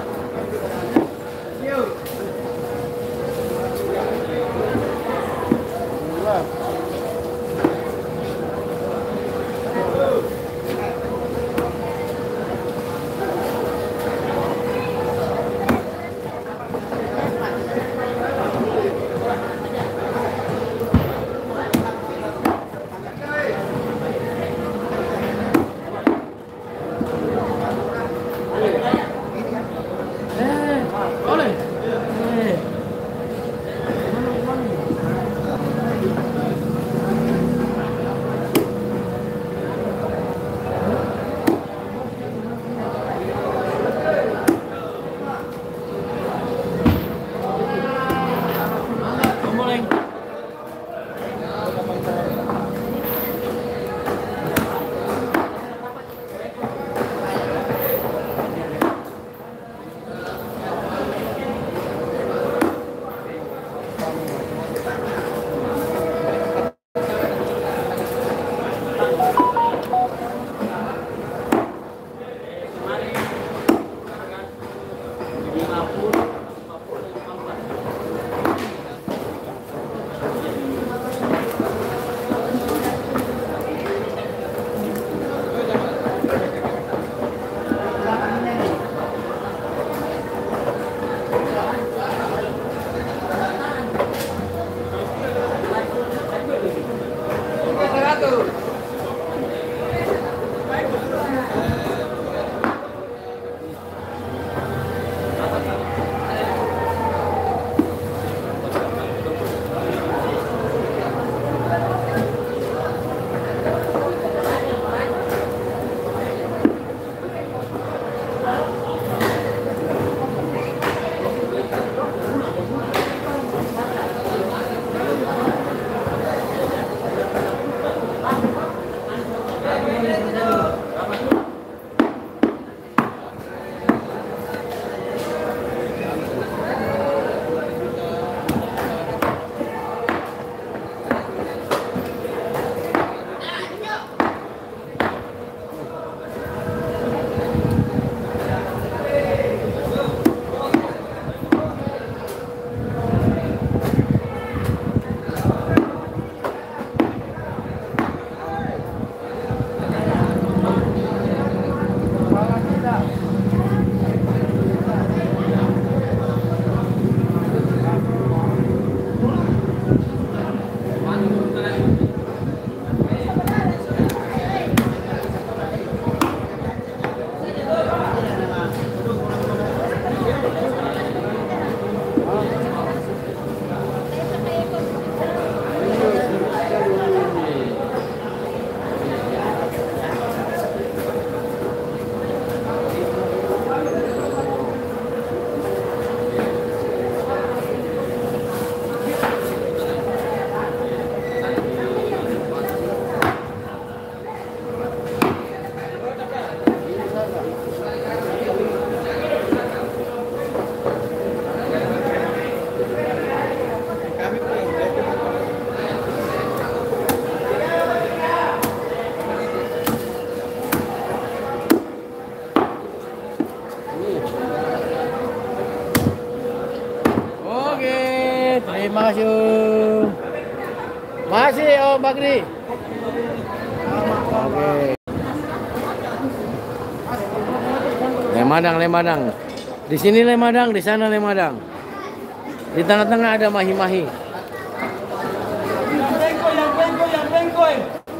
Terima kasih Om. Masih Om Bagri. Oke. Lemandang. Di sini Lemadang, di sana Lemadang. Di tengah-tengah ada mahi-mahi. Yang bengkoy.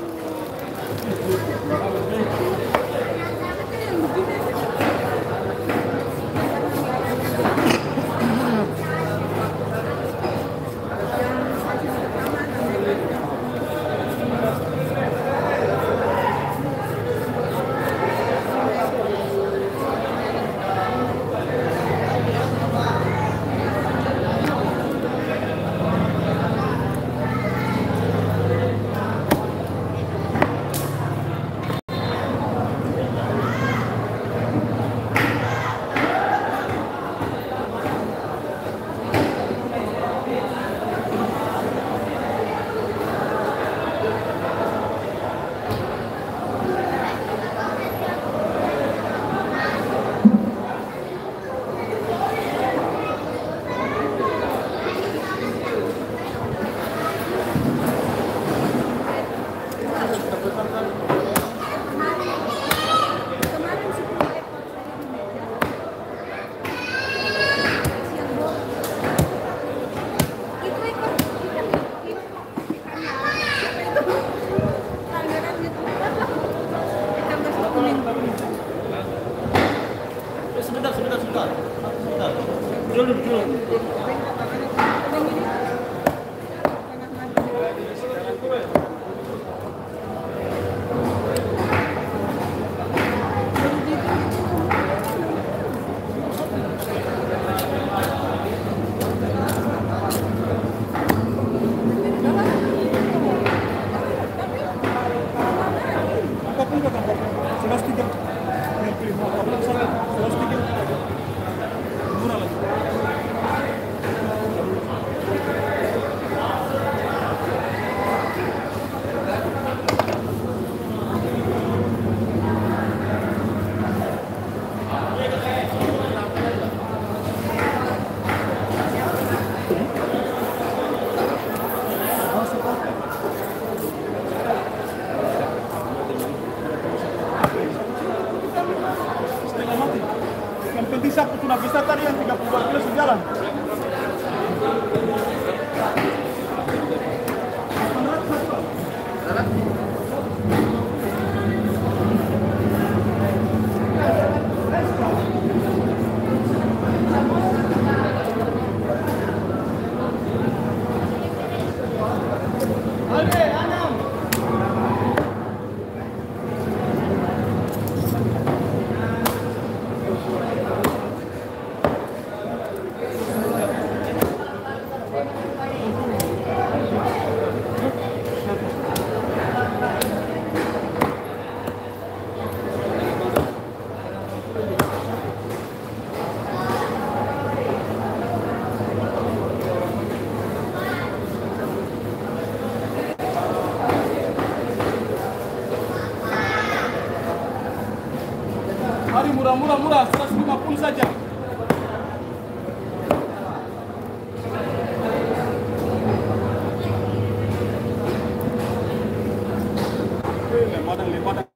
Sebentar. Dulu. Yang penting siapa tuna bisa tadi yang 32 kilo sejalan. Hari murah, 150 saja. Lemadang.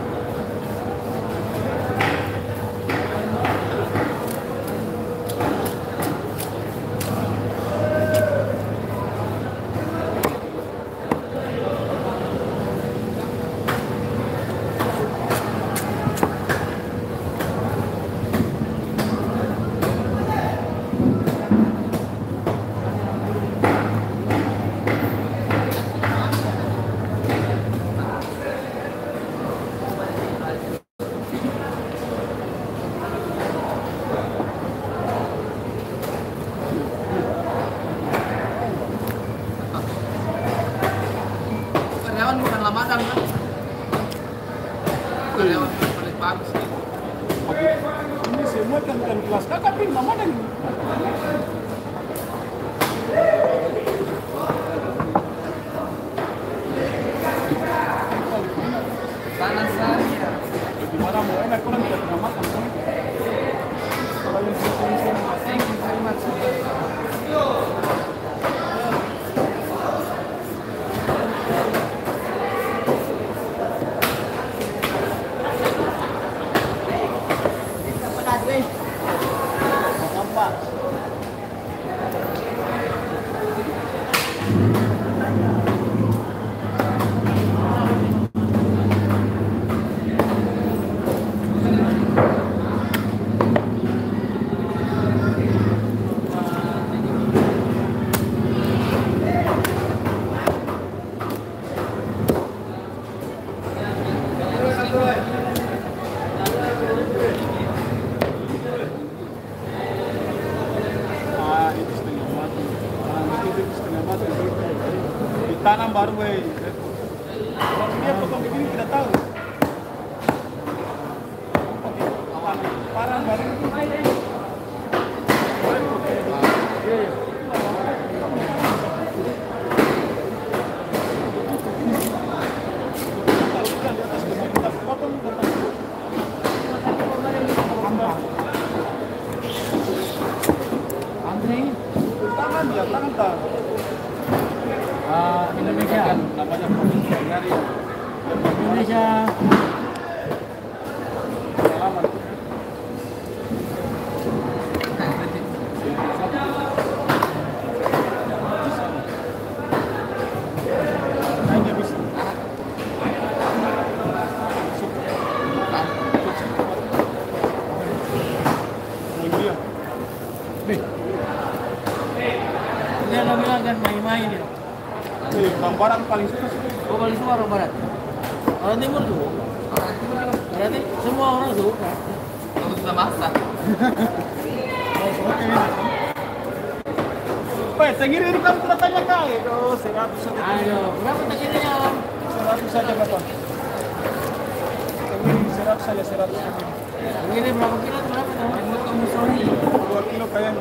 Karyawan bukan Lamadang kan? Karyawan paling bagus. Ini semua kan kelas kakak pin Lamadang. Panas saja. Gimana mau enak orang tidak pernah makan kan? Kalau yang Thank you very much. tanam baru weh. Kalau dia potong begini tidak tahu. Parang baru. Tangan tak. Indonesia. Namanya provinsi Agari. Indonesia. Selamat. Hanya bisa. Dia. Dia nggak bilang kan main-main ya. Orang Barat paling suka sih. Oh, paling suka orang barat. Orang timur tuh. Berarti semua orang suka. Kamu sudah masak. Weh, segini ini kamu sudah tanya kali. Oh, 100 saja. Ayo, berapa tangannya om? 100 saja Bapak. Segini 100 saja, 100 saja. Ini berapa kilo? Berapa om? Kamu sorry. 2 kilo kayaknya.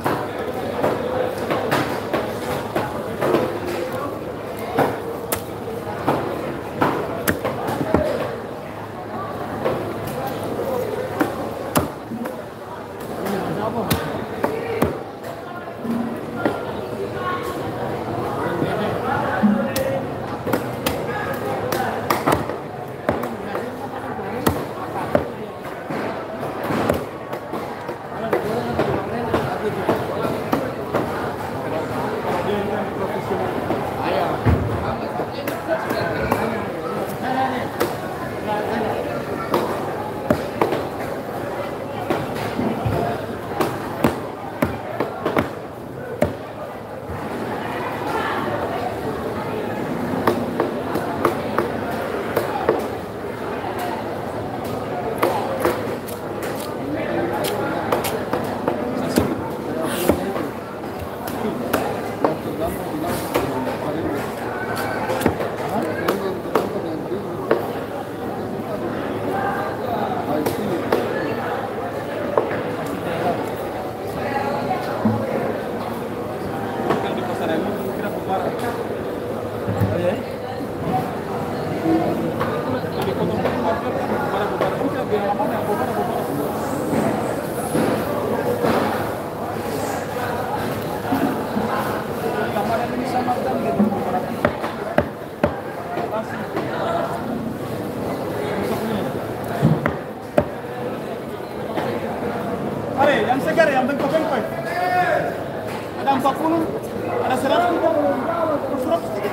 Yang segar, yang bengkok-bengkok. Ada 40, ada 100 juga. 100 tiga.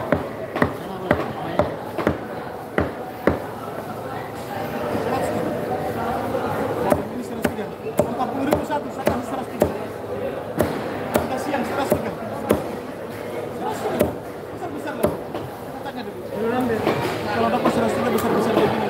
Ini 103. 40.000 satu, saya kasih 103. Kita siang 103. 103. Besar-besar lah. Tanya dulu. Kalau dapat 103 besar-besar begini.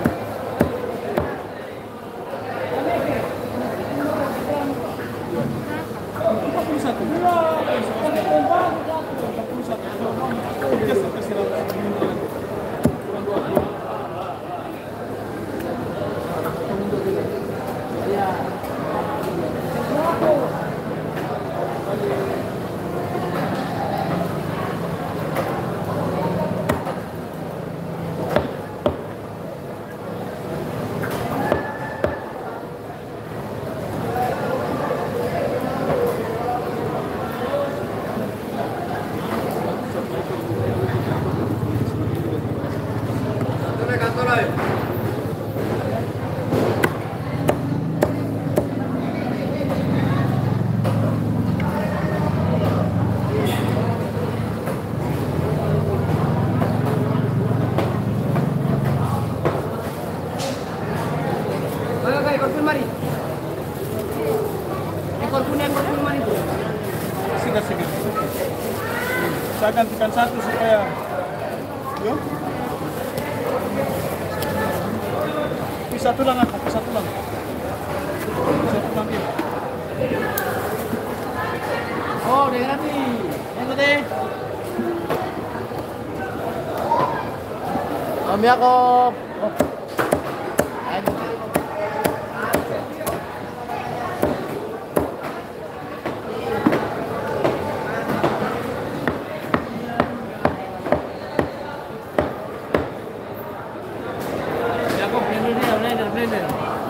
Saya gantikan satu supaya yuk bisa tulang apa? Bisa tulang. Bisa tulang ya. Oh, dengan nanti. Yang gede. Ambil aku. Jakob, blender.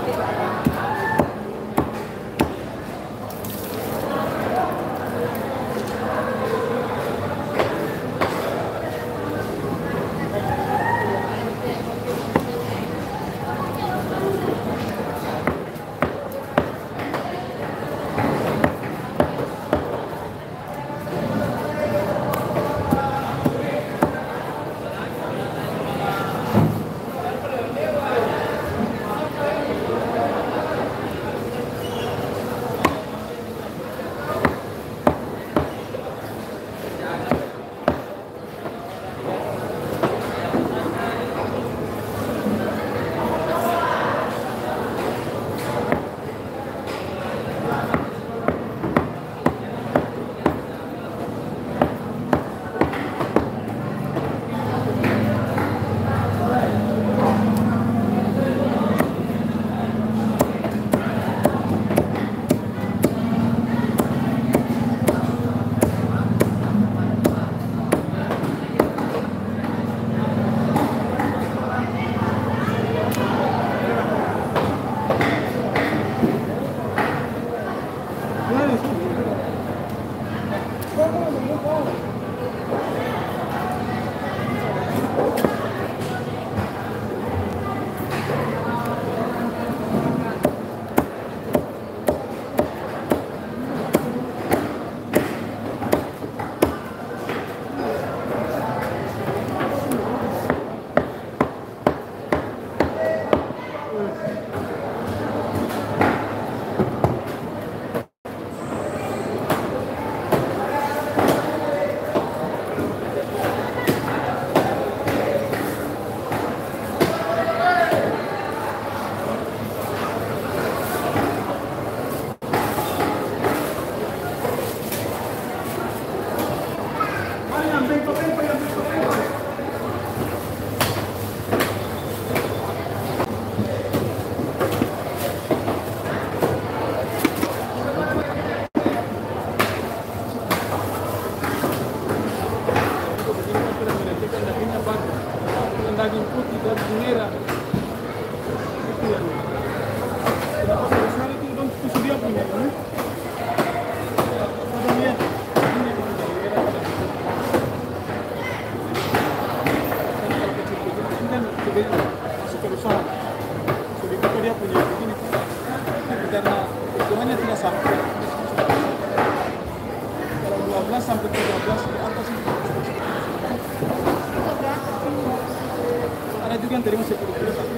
Daging putih, daging merah. Itu yang. Kenapa sebesar itu dong dia punya ini? Ada lihat. Ini yang daging merah. Kalau kecil-kecil ini kan sudah masuk ke rusak. Sudah itu dia punya begini. Karena ukurannya tidak sampai. Kalau 12 sampai 13 di atas itu. Ada juga yang terima 10 kilo tapi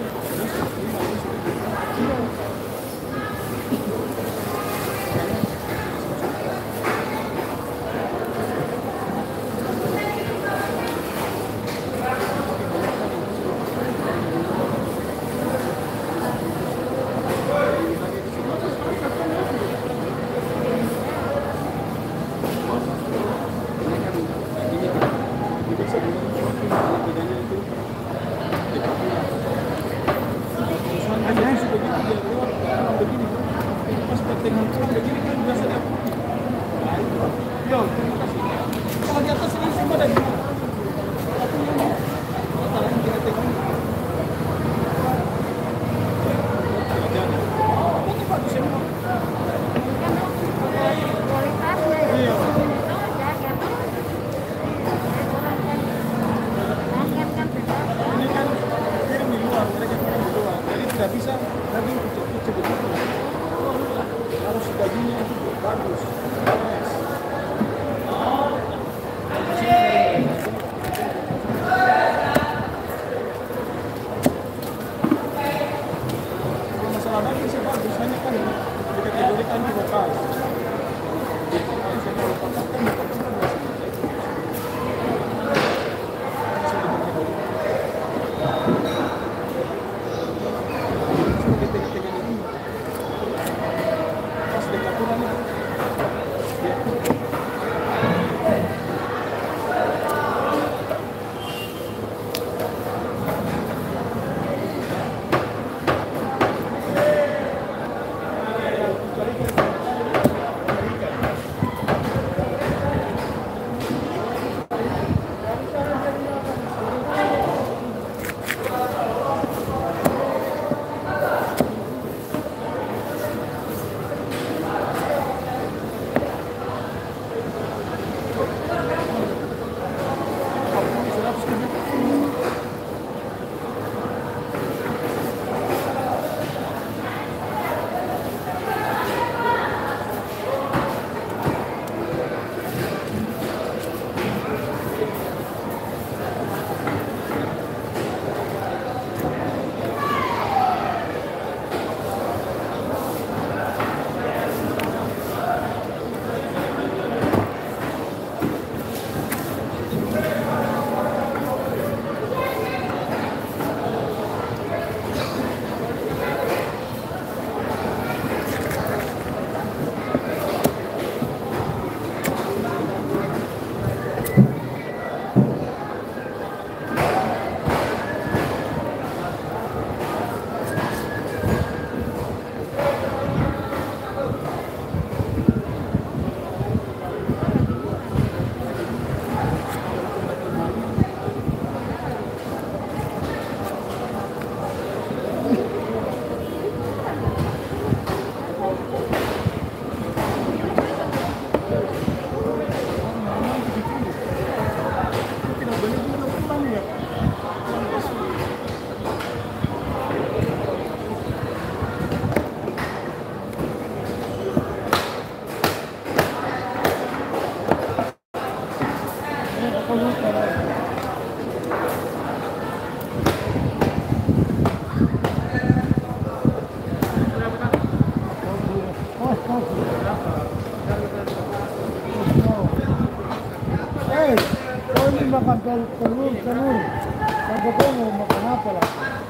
Kau ini makan telur. Sampai kau mau makan apa lah?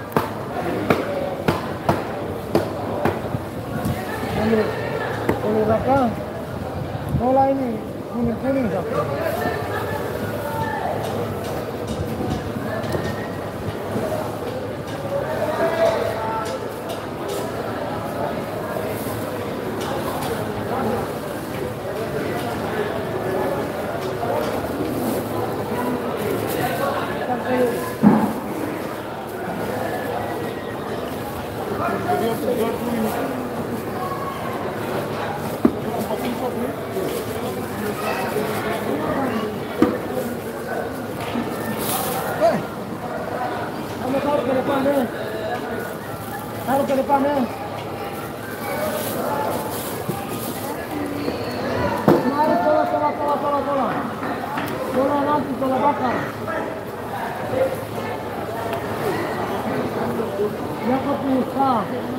Ambil telur raka. Bola ini kuning sampai. Taruh ke depan ya. Mari tola. Tola nanti tola bakar. Ya kepisah.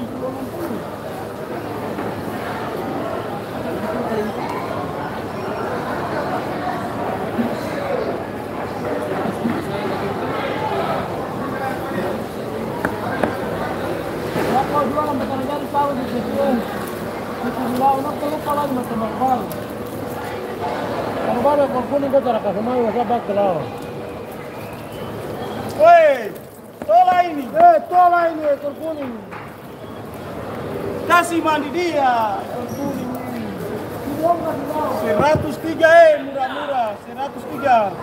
Kau jualan berkali-kali tahu di situ. Itu bilang nak terlupa lagi macam apa? Kalau baru kau kuning kau cara kasih mahu siapa kalau? Woi, tola ini ekor kuning. Kasih mandi dia ekor kuning. 103 murah-murah 103.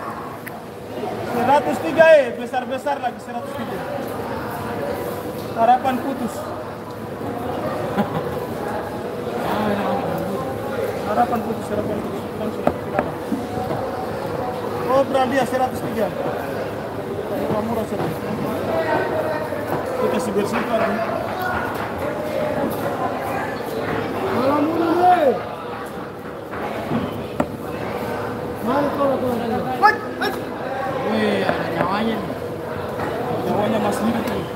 103 besar-besar lagi 103. Harapan putus. Harapan putus. Kan sudah tidak. Oh, berarti 103. Murah saja. Kita bersihkan. Malam ini deh. Mari kalau. Wih, ada nyawanya nih. Nyawanya masih hidup nih.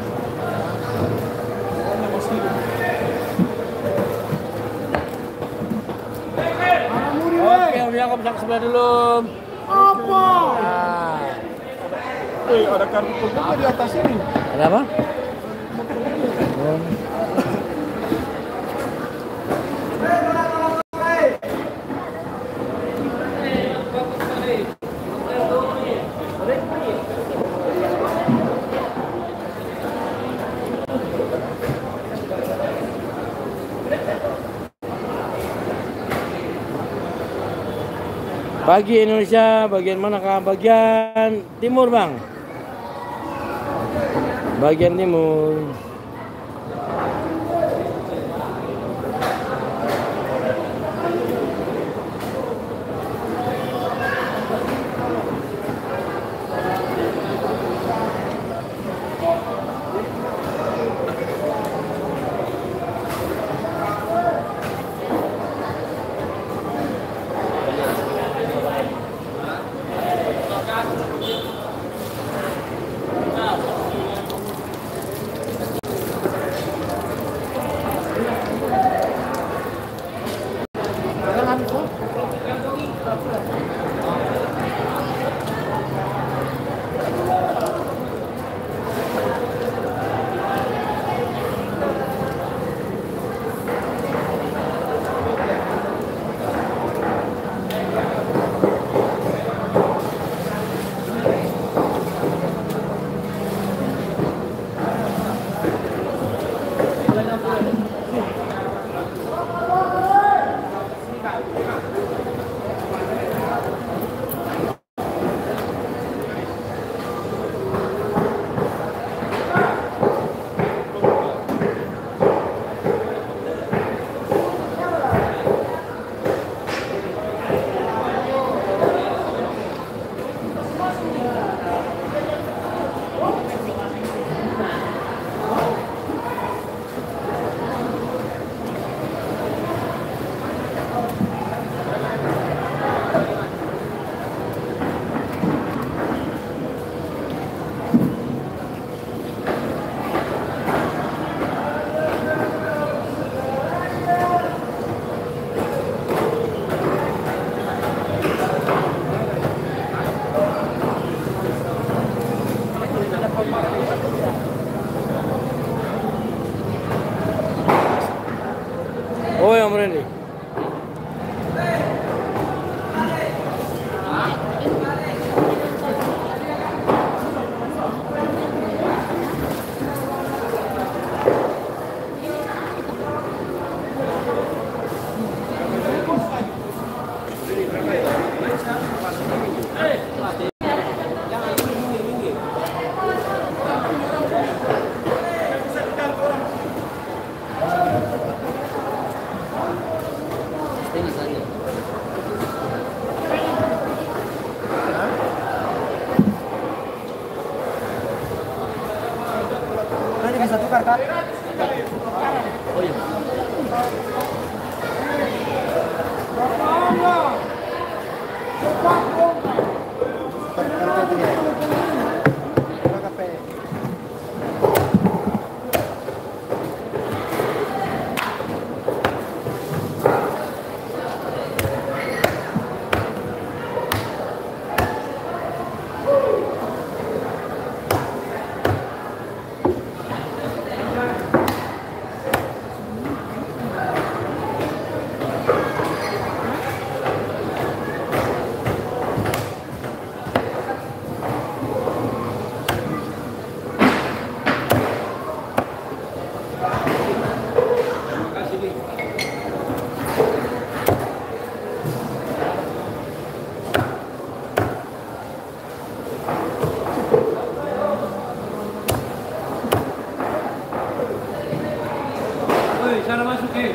Oke, Om Yakob sampai sebelah dulu. Apa? Nah, Ada kartu pokoknya di atas ini. ada apa? Pagi Indonesia, bagian mana kah? Bagian timur, Bang. Bagian timur. Nanti bisa tukar kak? Oh iya. Sana masukin.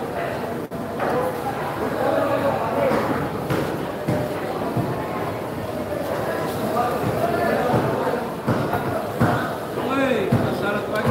Woi, syarat pagi.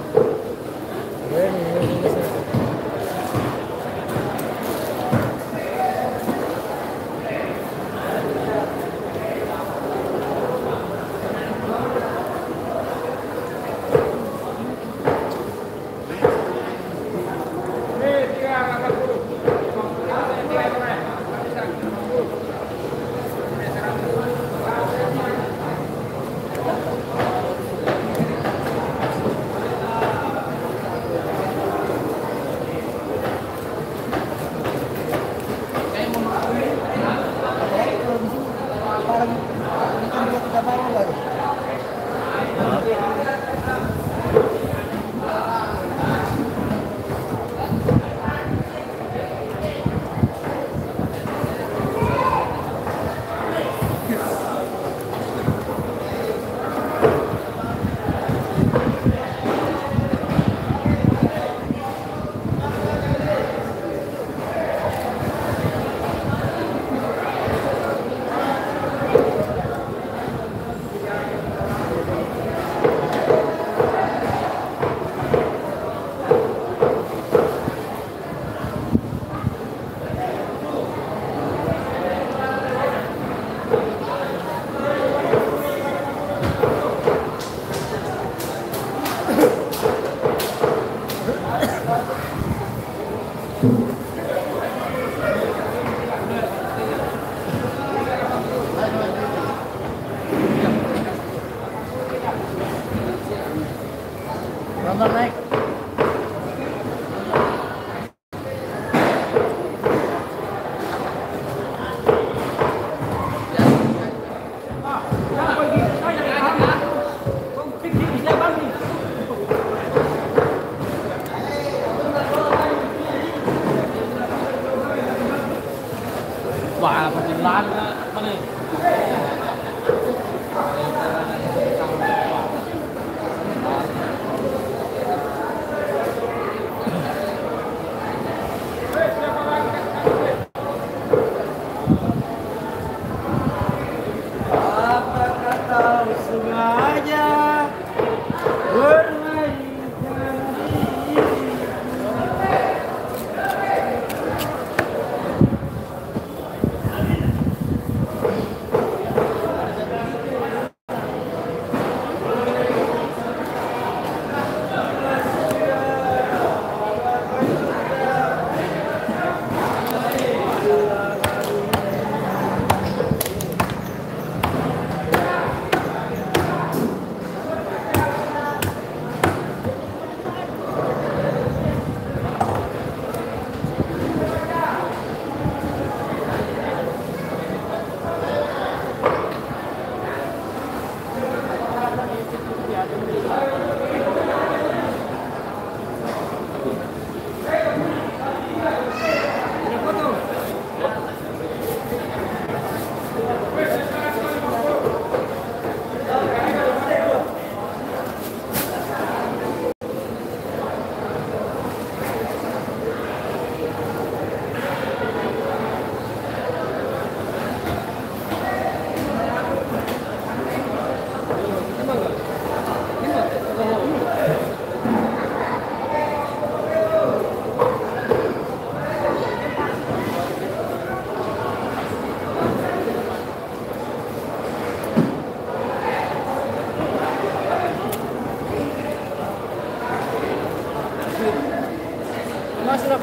Nonton naik. Wah, perjalanan mana nih? Apakah kau sengaja bermainkan diri?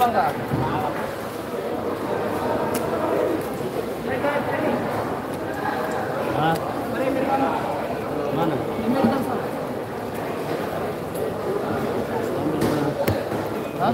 enggak? Hah? Mana? Hah?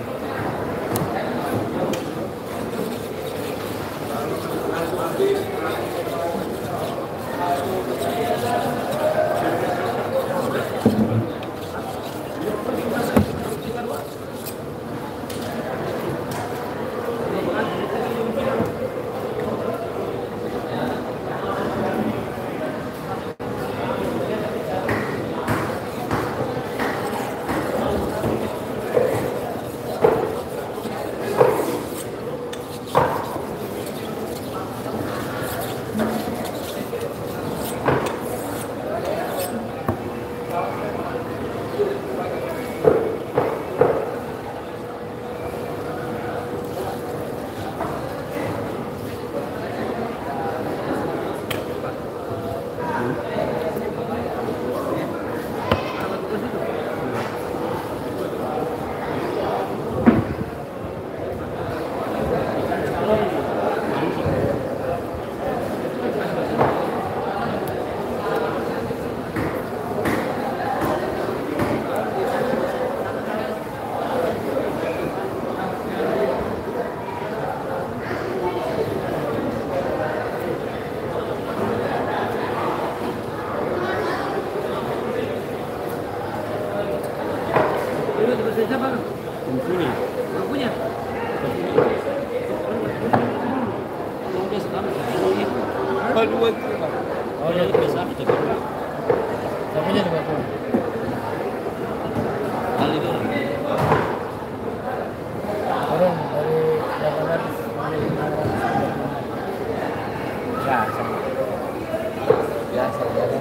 Punya. Punya. Dua Oh, ya biasa aja. Sapinya juga tuh. Kali itu. Turun dari 800 menjadi 500. Ya, sama. Biasa, biasa.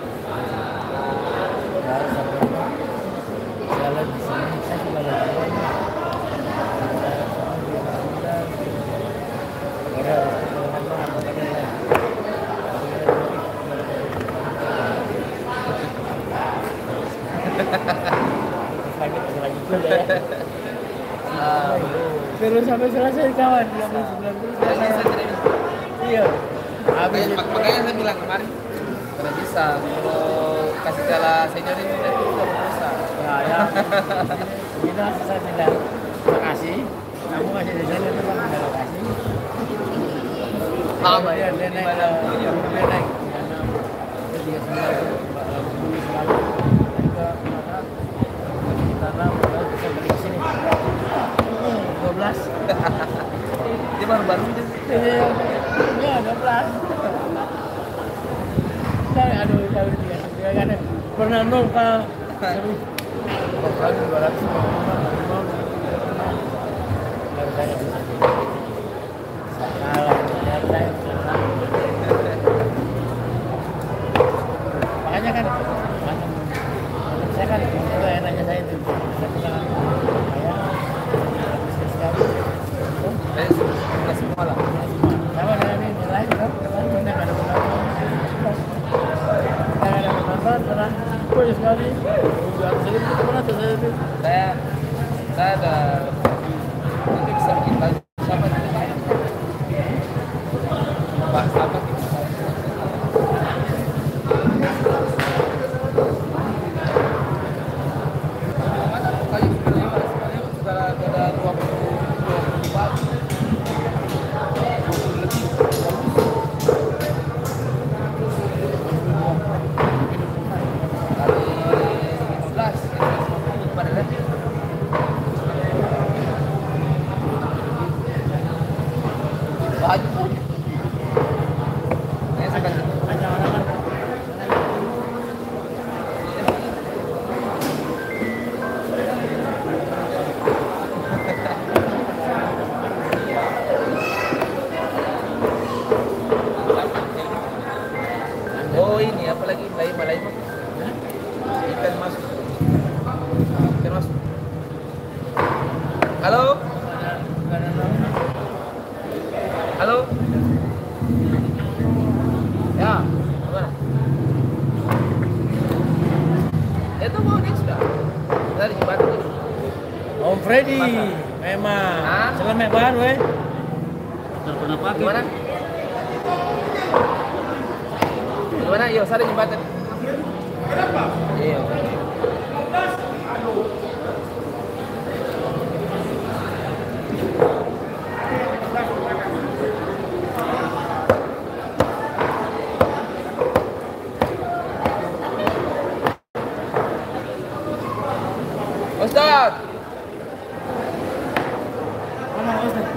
Ya, sampai saya lagi di sini, saya juga lagi. Terus sampai selesai kawan, 90 iya. Habis Makanya saya bilang kemarin tidak bisa kalau kasih jala senior ini tidak bisa. ya. Kita saya bilang terima kasih. Kamu kasih di sana itu kan terima kasih. Lama ya, dia naik dia naik. Dia selalu tanam bisa beli ke sini. 12. Dia baru-baru aja. Iya, 12. Saya aduh dia kan pernah nol Pak. Kalau 200 baru saya bisa. Kalau saya makanya kan saya kan itu enaknya saya itu saya bilang saya bisnis sekali Saya semua lah. sama dengan ini nilai juga kan benar ada penonton ada penonton terang punya sekali udah sedikit kemana tuh saya itu Saya ada nanti bisa bikin lagi siapa itu Pak siapa gitu. Oh ini apalagi lain ikan masuk. Ikan masuk. Halo? Halo? Ya, mana? Itu mau dia sudah dari jembatan ini. Om Freddy Memang. Hah? Celemek baru Pernah pakai. Gimana? Gimana? Yo, sana jembatan. Iya. Ustaz. Mana Ustaz?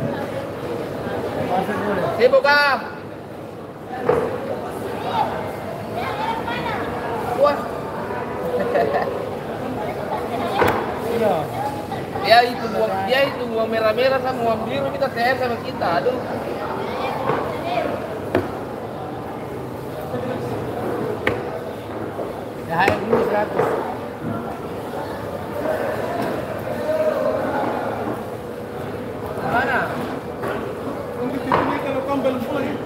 Sibuk kah? Wah. Iya. Dia itu uang merah-merah sama uang biru kita TR sama kita. Aduh. THR dulu 100. Mana? Untuk ini kalau kambel pulang ya.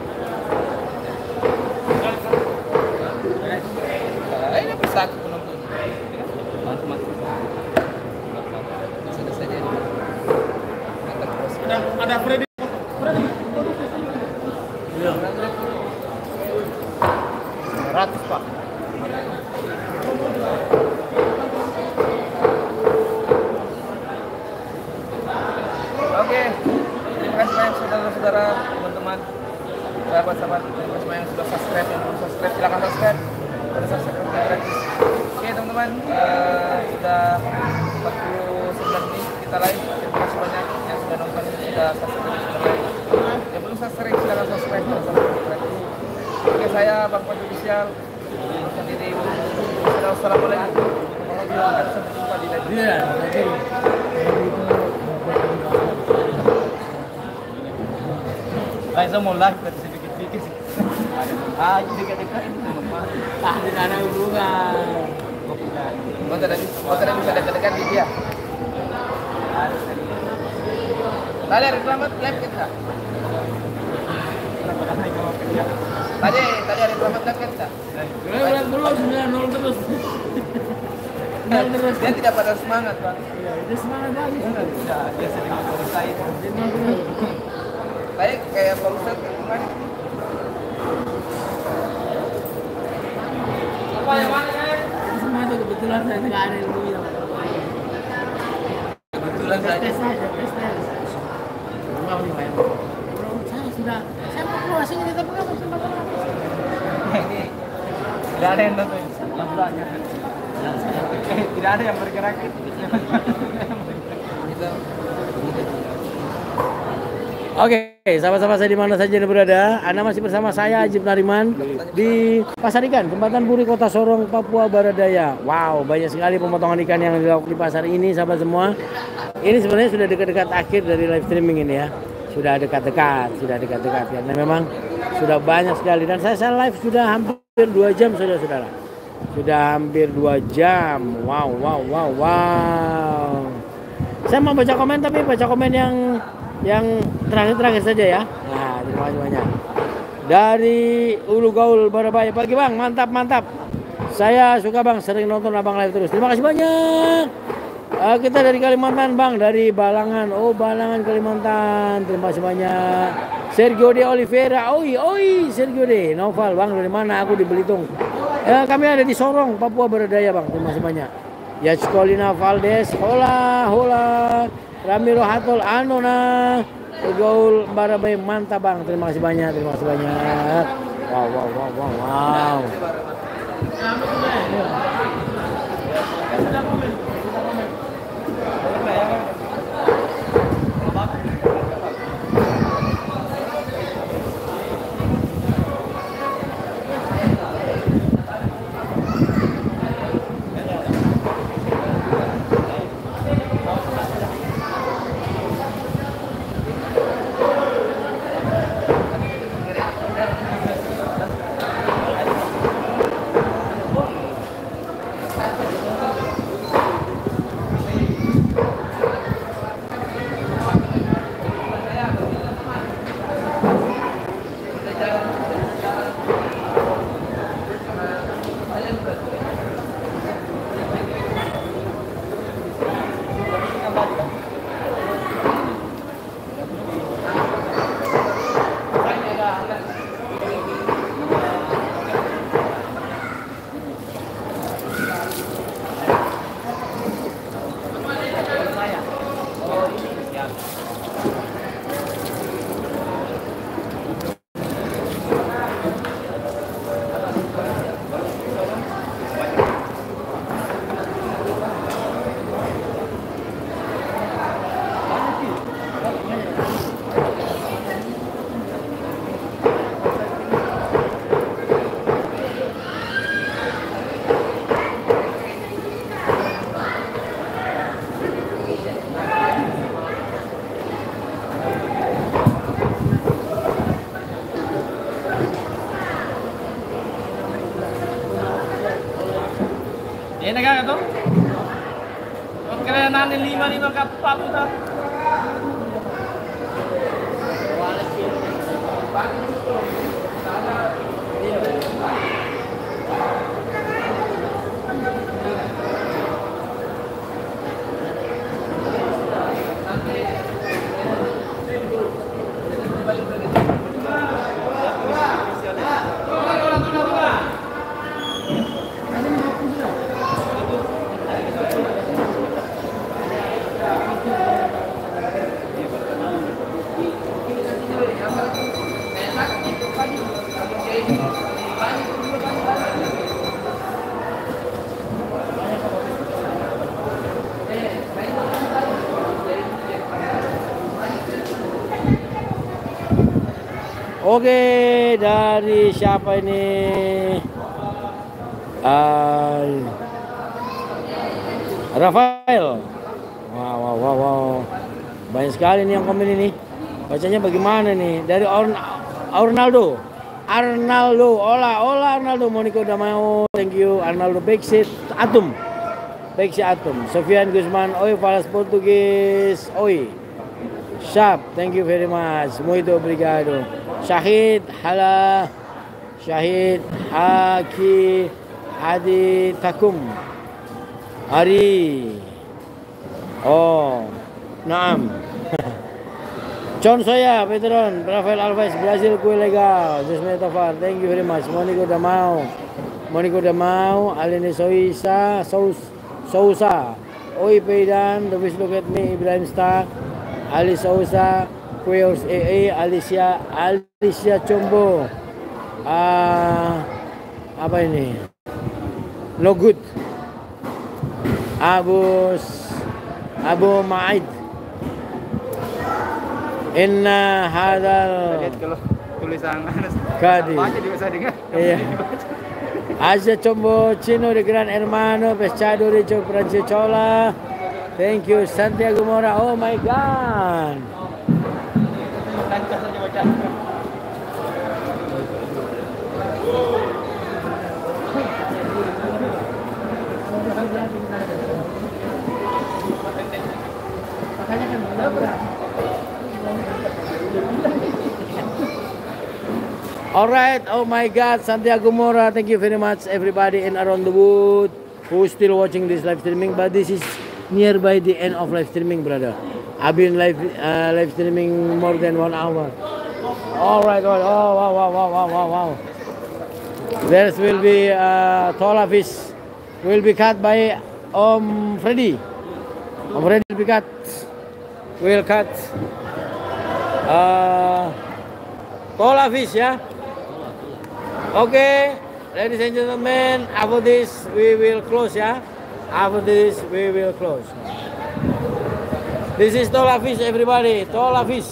Ini bisa aku penonton. Masuk. Sudah saja. Kita terus. Ada Freddy. Freddy. Iya. 100 Pak. Oke, terima kasih banyak saudara-saudara, teman-teman, sahabat-sahabat, terima kasih banyak yang sudah subscribe, yang belum subscribe silahkan subscribe, ada subscribe gratis. Oke teman-teman, sudah 49 menit kita live, terima kasih banyak yang sudah nonton, sudah subscribe, sudah like. Yang belum subscribe silahkan subscribe, dan subscribe gratis. Oke, saya Bang Pandu Official, sendiri. Assalamualaikum warahmatullahi wabarakatuh. Sampai jumpa di live. Iya. Saya mau live dari sedikit-sedikit. Dekat-dekat ini teman-teman. Tidak ada hubungan. Kau tidak bisa dekat-dekat di dia. Tadi hari selamat live kita. Tadi hari selamat live kita. Belum 9-0 terus. Terus. Dia tidak pada semangat Bang. Iya, itu semangat lagi. Dia sedang selesai. Baik kayak Pak Ustadz kemarin. Apa yang mana kan? Semangat itu kebetulan saya nggak ada ilmunya. Kebetulan saja. Tes saja, tes. Mau nih Pak. Bro, saya mau keluar sini tetap kenapa kesempatan apa? Ini tidak ada yang nonton. Nampaknya. Tidak ada yang bergerak. Oke, sahabat-sahabat saya di mana saja Anda berada, Anda masih bersama saya Ajib Nariman di Pasar Ikan, Jembatan Puri, Kota Sorong, Papua Barat Daya. Wow, banyak sekali pemotongan ikan yang dilakukan di pasar ini, sahabat semua. Ini sebenarnya sudah dekat-dekat akhir dari live streaming ini ya. Sudah dekat-dekat karena memang sudah banyak sekali dan saya live sudah hampir 2 jam saudara-saudara. Sudah hampir 2 jam. Wow. Saya mau baca komen tapi baca komen yang terakhir saja ya. Nah, terima kasih banyak. Dari Ulu Gaul Barabaya, pagi Bang, mantap. Saya suka Bang, sering nonton Abang live terus. Terima kasih banyak. Kita dari Kalimantan Bang, dari Balangan. Oh, Balangan Kalimantan. Terima kasih banyak. Sergio de Oliveira. Oi, Sergio de. Noval Bang, dari mana? Aku di Belitung. Kami ada di Sorong, Papua Barat Daya Bang. Terima kasih banyak. Yachkolina Valdez. Hola. Ramiro Hatol Anona Gaul Barabaya, mantap Bang, terima kasih banyak. Wow. Ini kan itu? Kalian nanti 5 kapal udah. Oke, dari siapa ini? Rafael. Wow. Banyak sekali nih yang komen ini. Bacanya bagaimana nih? Dari Arnaldo. Hola Arnaldo. Monica udah mau. Thank you Arnaldo. Bexit Atum. Sofian Guzman. Oi, falas Portugis. Oi. Sharp. Thank you very much. Muito obrigado. Syahid Haki Hadi Takum Ari. Oh, naam. John Soya, veteran. Rafael Alves, Brazil, kue legal. Jusme Tafar, thank you very much. Monica udah mau. Aline Sousa. Oi Peidan, the wish look at me. Ibrahim Stark, Ali Sousa, Queers AA, Alicia Combo. Apa ini? No good. Abu Maid. Inna hadal. Lihat kalau tulisan Kadi. baca juga saya dengar. Iya. Asia Combo, Chino de Gran Hermano, Pescado de Francescola. Thank you Santiago Mora. Oh my God. Alright, oh my God, Santiago Mora, thank you very much everybody in around the world who is still watching this live streaming, but this is nearby the end of live streaming, brother. I've been live streaming more than 1 hour. Alright, oh wow. There will be Tola fish will be cut by Freddy. Freddy will cut Tola fish, ya. Okay, ladies and gentlemen, after this we will close, ya. This is Tola fish, everybody. Tola fish.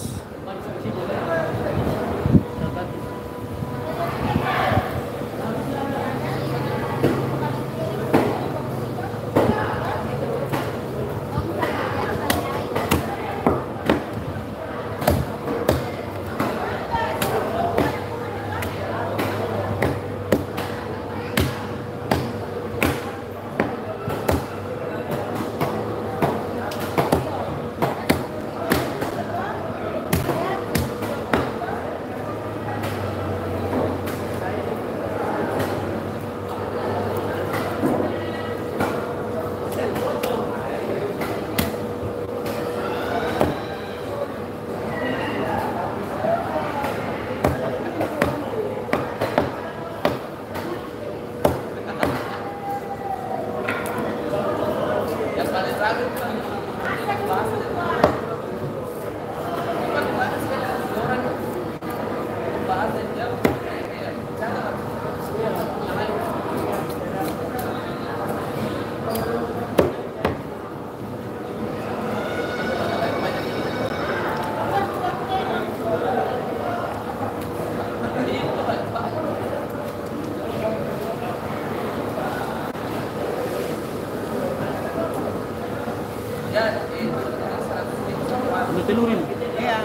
Telurin. Iya.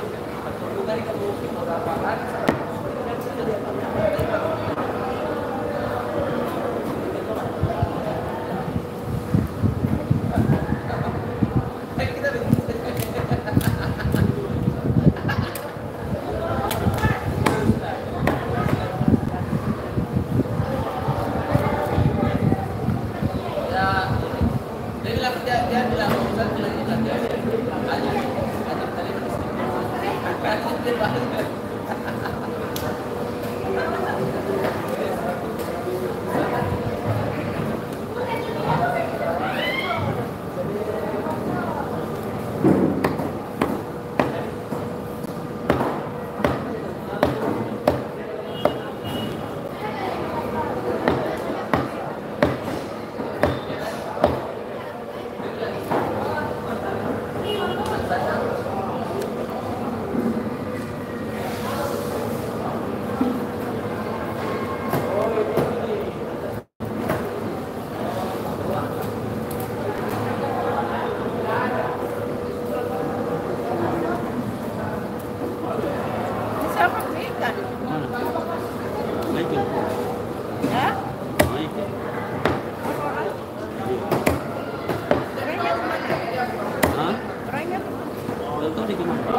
itu. Ya? Nah, itu. Orang. Orangnya kemana? Hah? Orangnya Belum tahu di mana.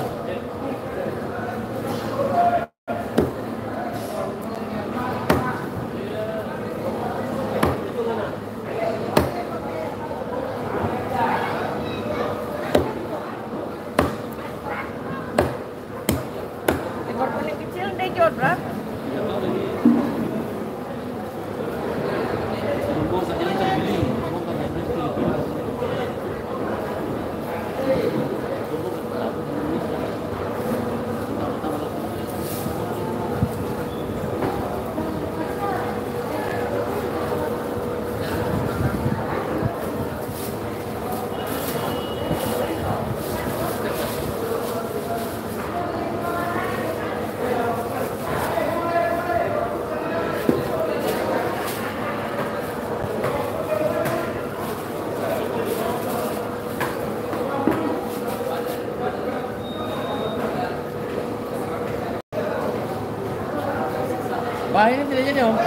ekor kuning kecil deh Jod, bro. Tidak tahu lagi. Rumah saja ini terbeli. Rumah kan ada di Filipina. Wah, ini tidak jadi om.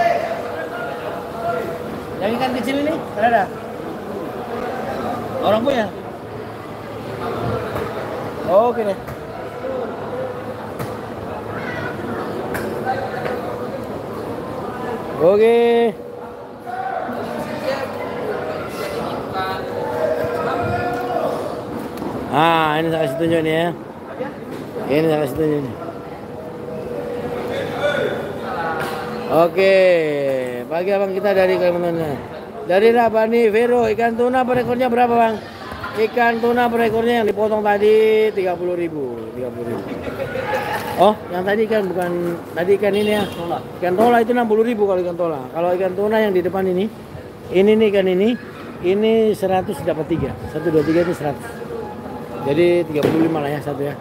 Yang ikan kecil ini ada? Orang punya? Oke deh. Oke. Ah, ini saya kasih tunjuk nih ya. Ini saya kasih tunjuk nih. Oke, pagi abang kita dari Kalimantan. Dari Rabani Vero, ikan tuna per ekornya berapa bang? Ikan tuna per ekornya yang dipotong tadi 30.000. Oh, yang tadi kan bukan tadi ikan ini ya. Ikan tola itu 60.000 kalau ikan tola. Kalau ikan tuna yang di depan ini nih ikan ini 100 dapat 3. 1, 2, 3 itu 100. Jadi 35 lah ya satu ya.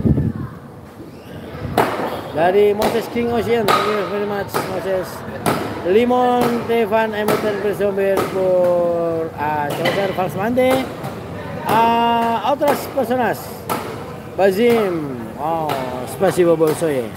Dari Moses King Ocean, thank you very much Moses. Limon Tevan Emerson Persomber por Cesar Falsmante, otras personas. Bazim, oh, spasibo bolsoye.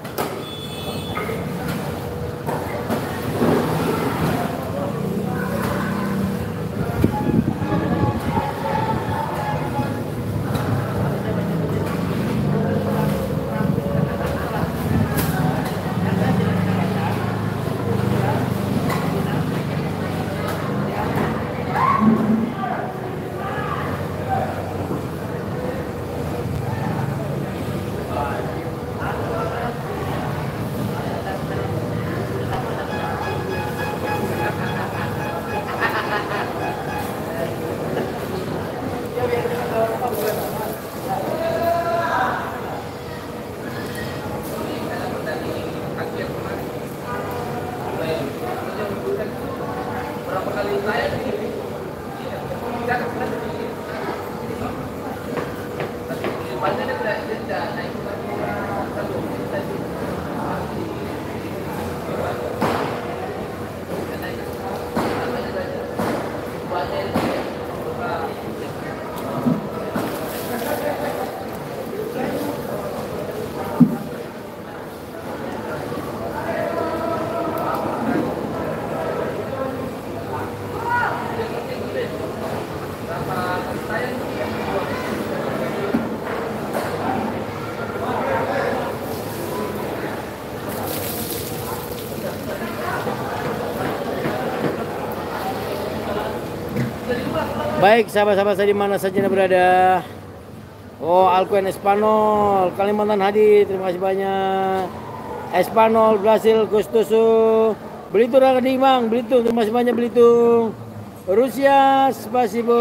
Baik, sahabat-sahabat saya di mana saja Anda berada. Oh, Alcuen Espanyol, Kalimantan hadir, terima kasih banyak. Espanyol, Brasil, Gustoso, Belitung, Radimang, Belitung, terima kasih banyak Belitung. Rusia, spasibo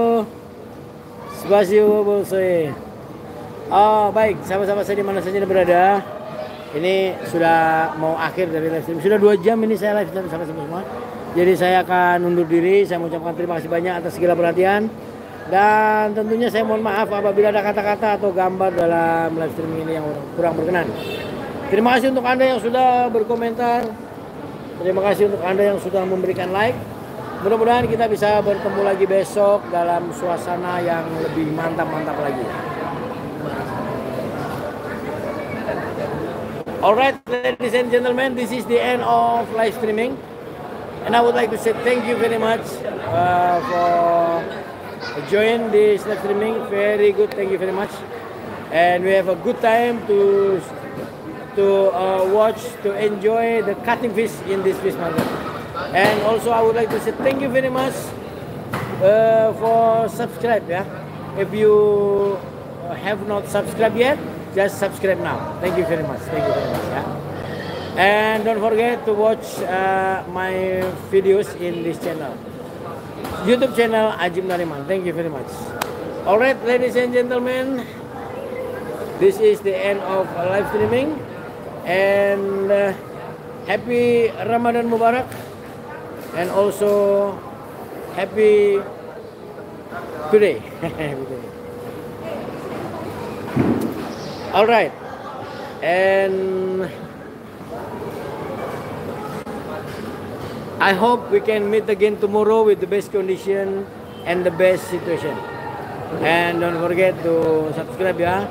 bolsoe. Oh, baik, sahabat-sahabat saya di mana saja Anda berada. Ini sudah mau akhir dari live stream. Sudah 2 jam ini saya live stream sama semua. Jadi saya akan undur diri, saya mengucapkan terima kasih banyak atas segala perhatian. Dan tentunya saya mohon maaf apabila ada kata-kata atau gambar dalam live streaming ini yang kurang berkenan. Terima kasih untuk Anda yang sudah berkomentar. Terima kasih untuk Anda yang sudah memberikan like. Mudah-mudahan kita bisa bertemu lagi besok dalam suasana yang lebih mantap-mantap lagi. Alright. ladies and gentlemen, this is the end of live streaming. And I would like to say thank you very much for joining this live streaming. Very good, thank you very much. And we have a good time to watch, to enjoy the cutting fish in this fish market. And also I would like to say thank you very much for subscribe. Yeah, if you have not subscribed yet, just subscribe now. Thank you very much. Thank you very much. Yeah. And don't forget to watch my videos in this channel, YouTube channel Ajib Nariman. Thank you very much. All right, ladies and gentlemen, this is the end of live streaming, and happy Ramadan Mubarak, and also happy today. Happy today. All right, and I hope we can meet again tomorrow with the best condition and the best situation. And don't forget to subscribe ya.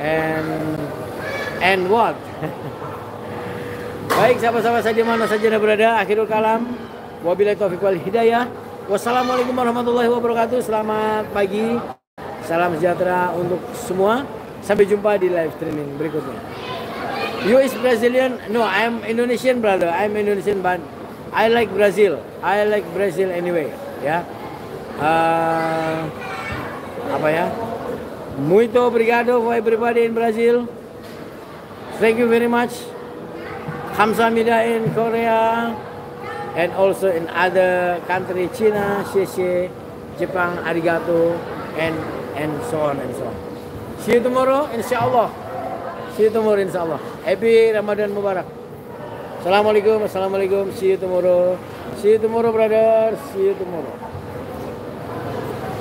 And what? Baik, sahabat-sahabat saya di mana saja Anda berada, akhirul kalam. Wabillahi taufiq wal hidayah. Wassalamualaikum warahmatullahi wabarakatuh. Selamat pagi. Salam sejahtera untuk semua. Sampai jumpa di live streaming berikutnya. You is Brazilian? No, I'm Indonesian, brother. I'm Indonesian, but I like Brazil. I like Brazil anyway. Ya. Apa ya? Muito obrigado for everybody in Brazil. Thank you very much. Kamsahamnida in Korea and also in other country, China, Xie, Japan, arigato, and so on and so on. See you tomorrow, insyaAllah. See you tomorrow, insyaAllah. Happy Ramadan Mubarak. Assalamualaikum, assalamualaikum. See you tomorrow. See you tomorrow, brother. See you tomorrow.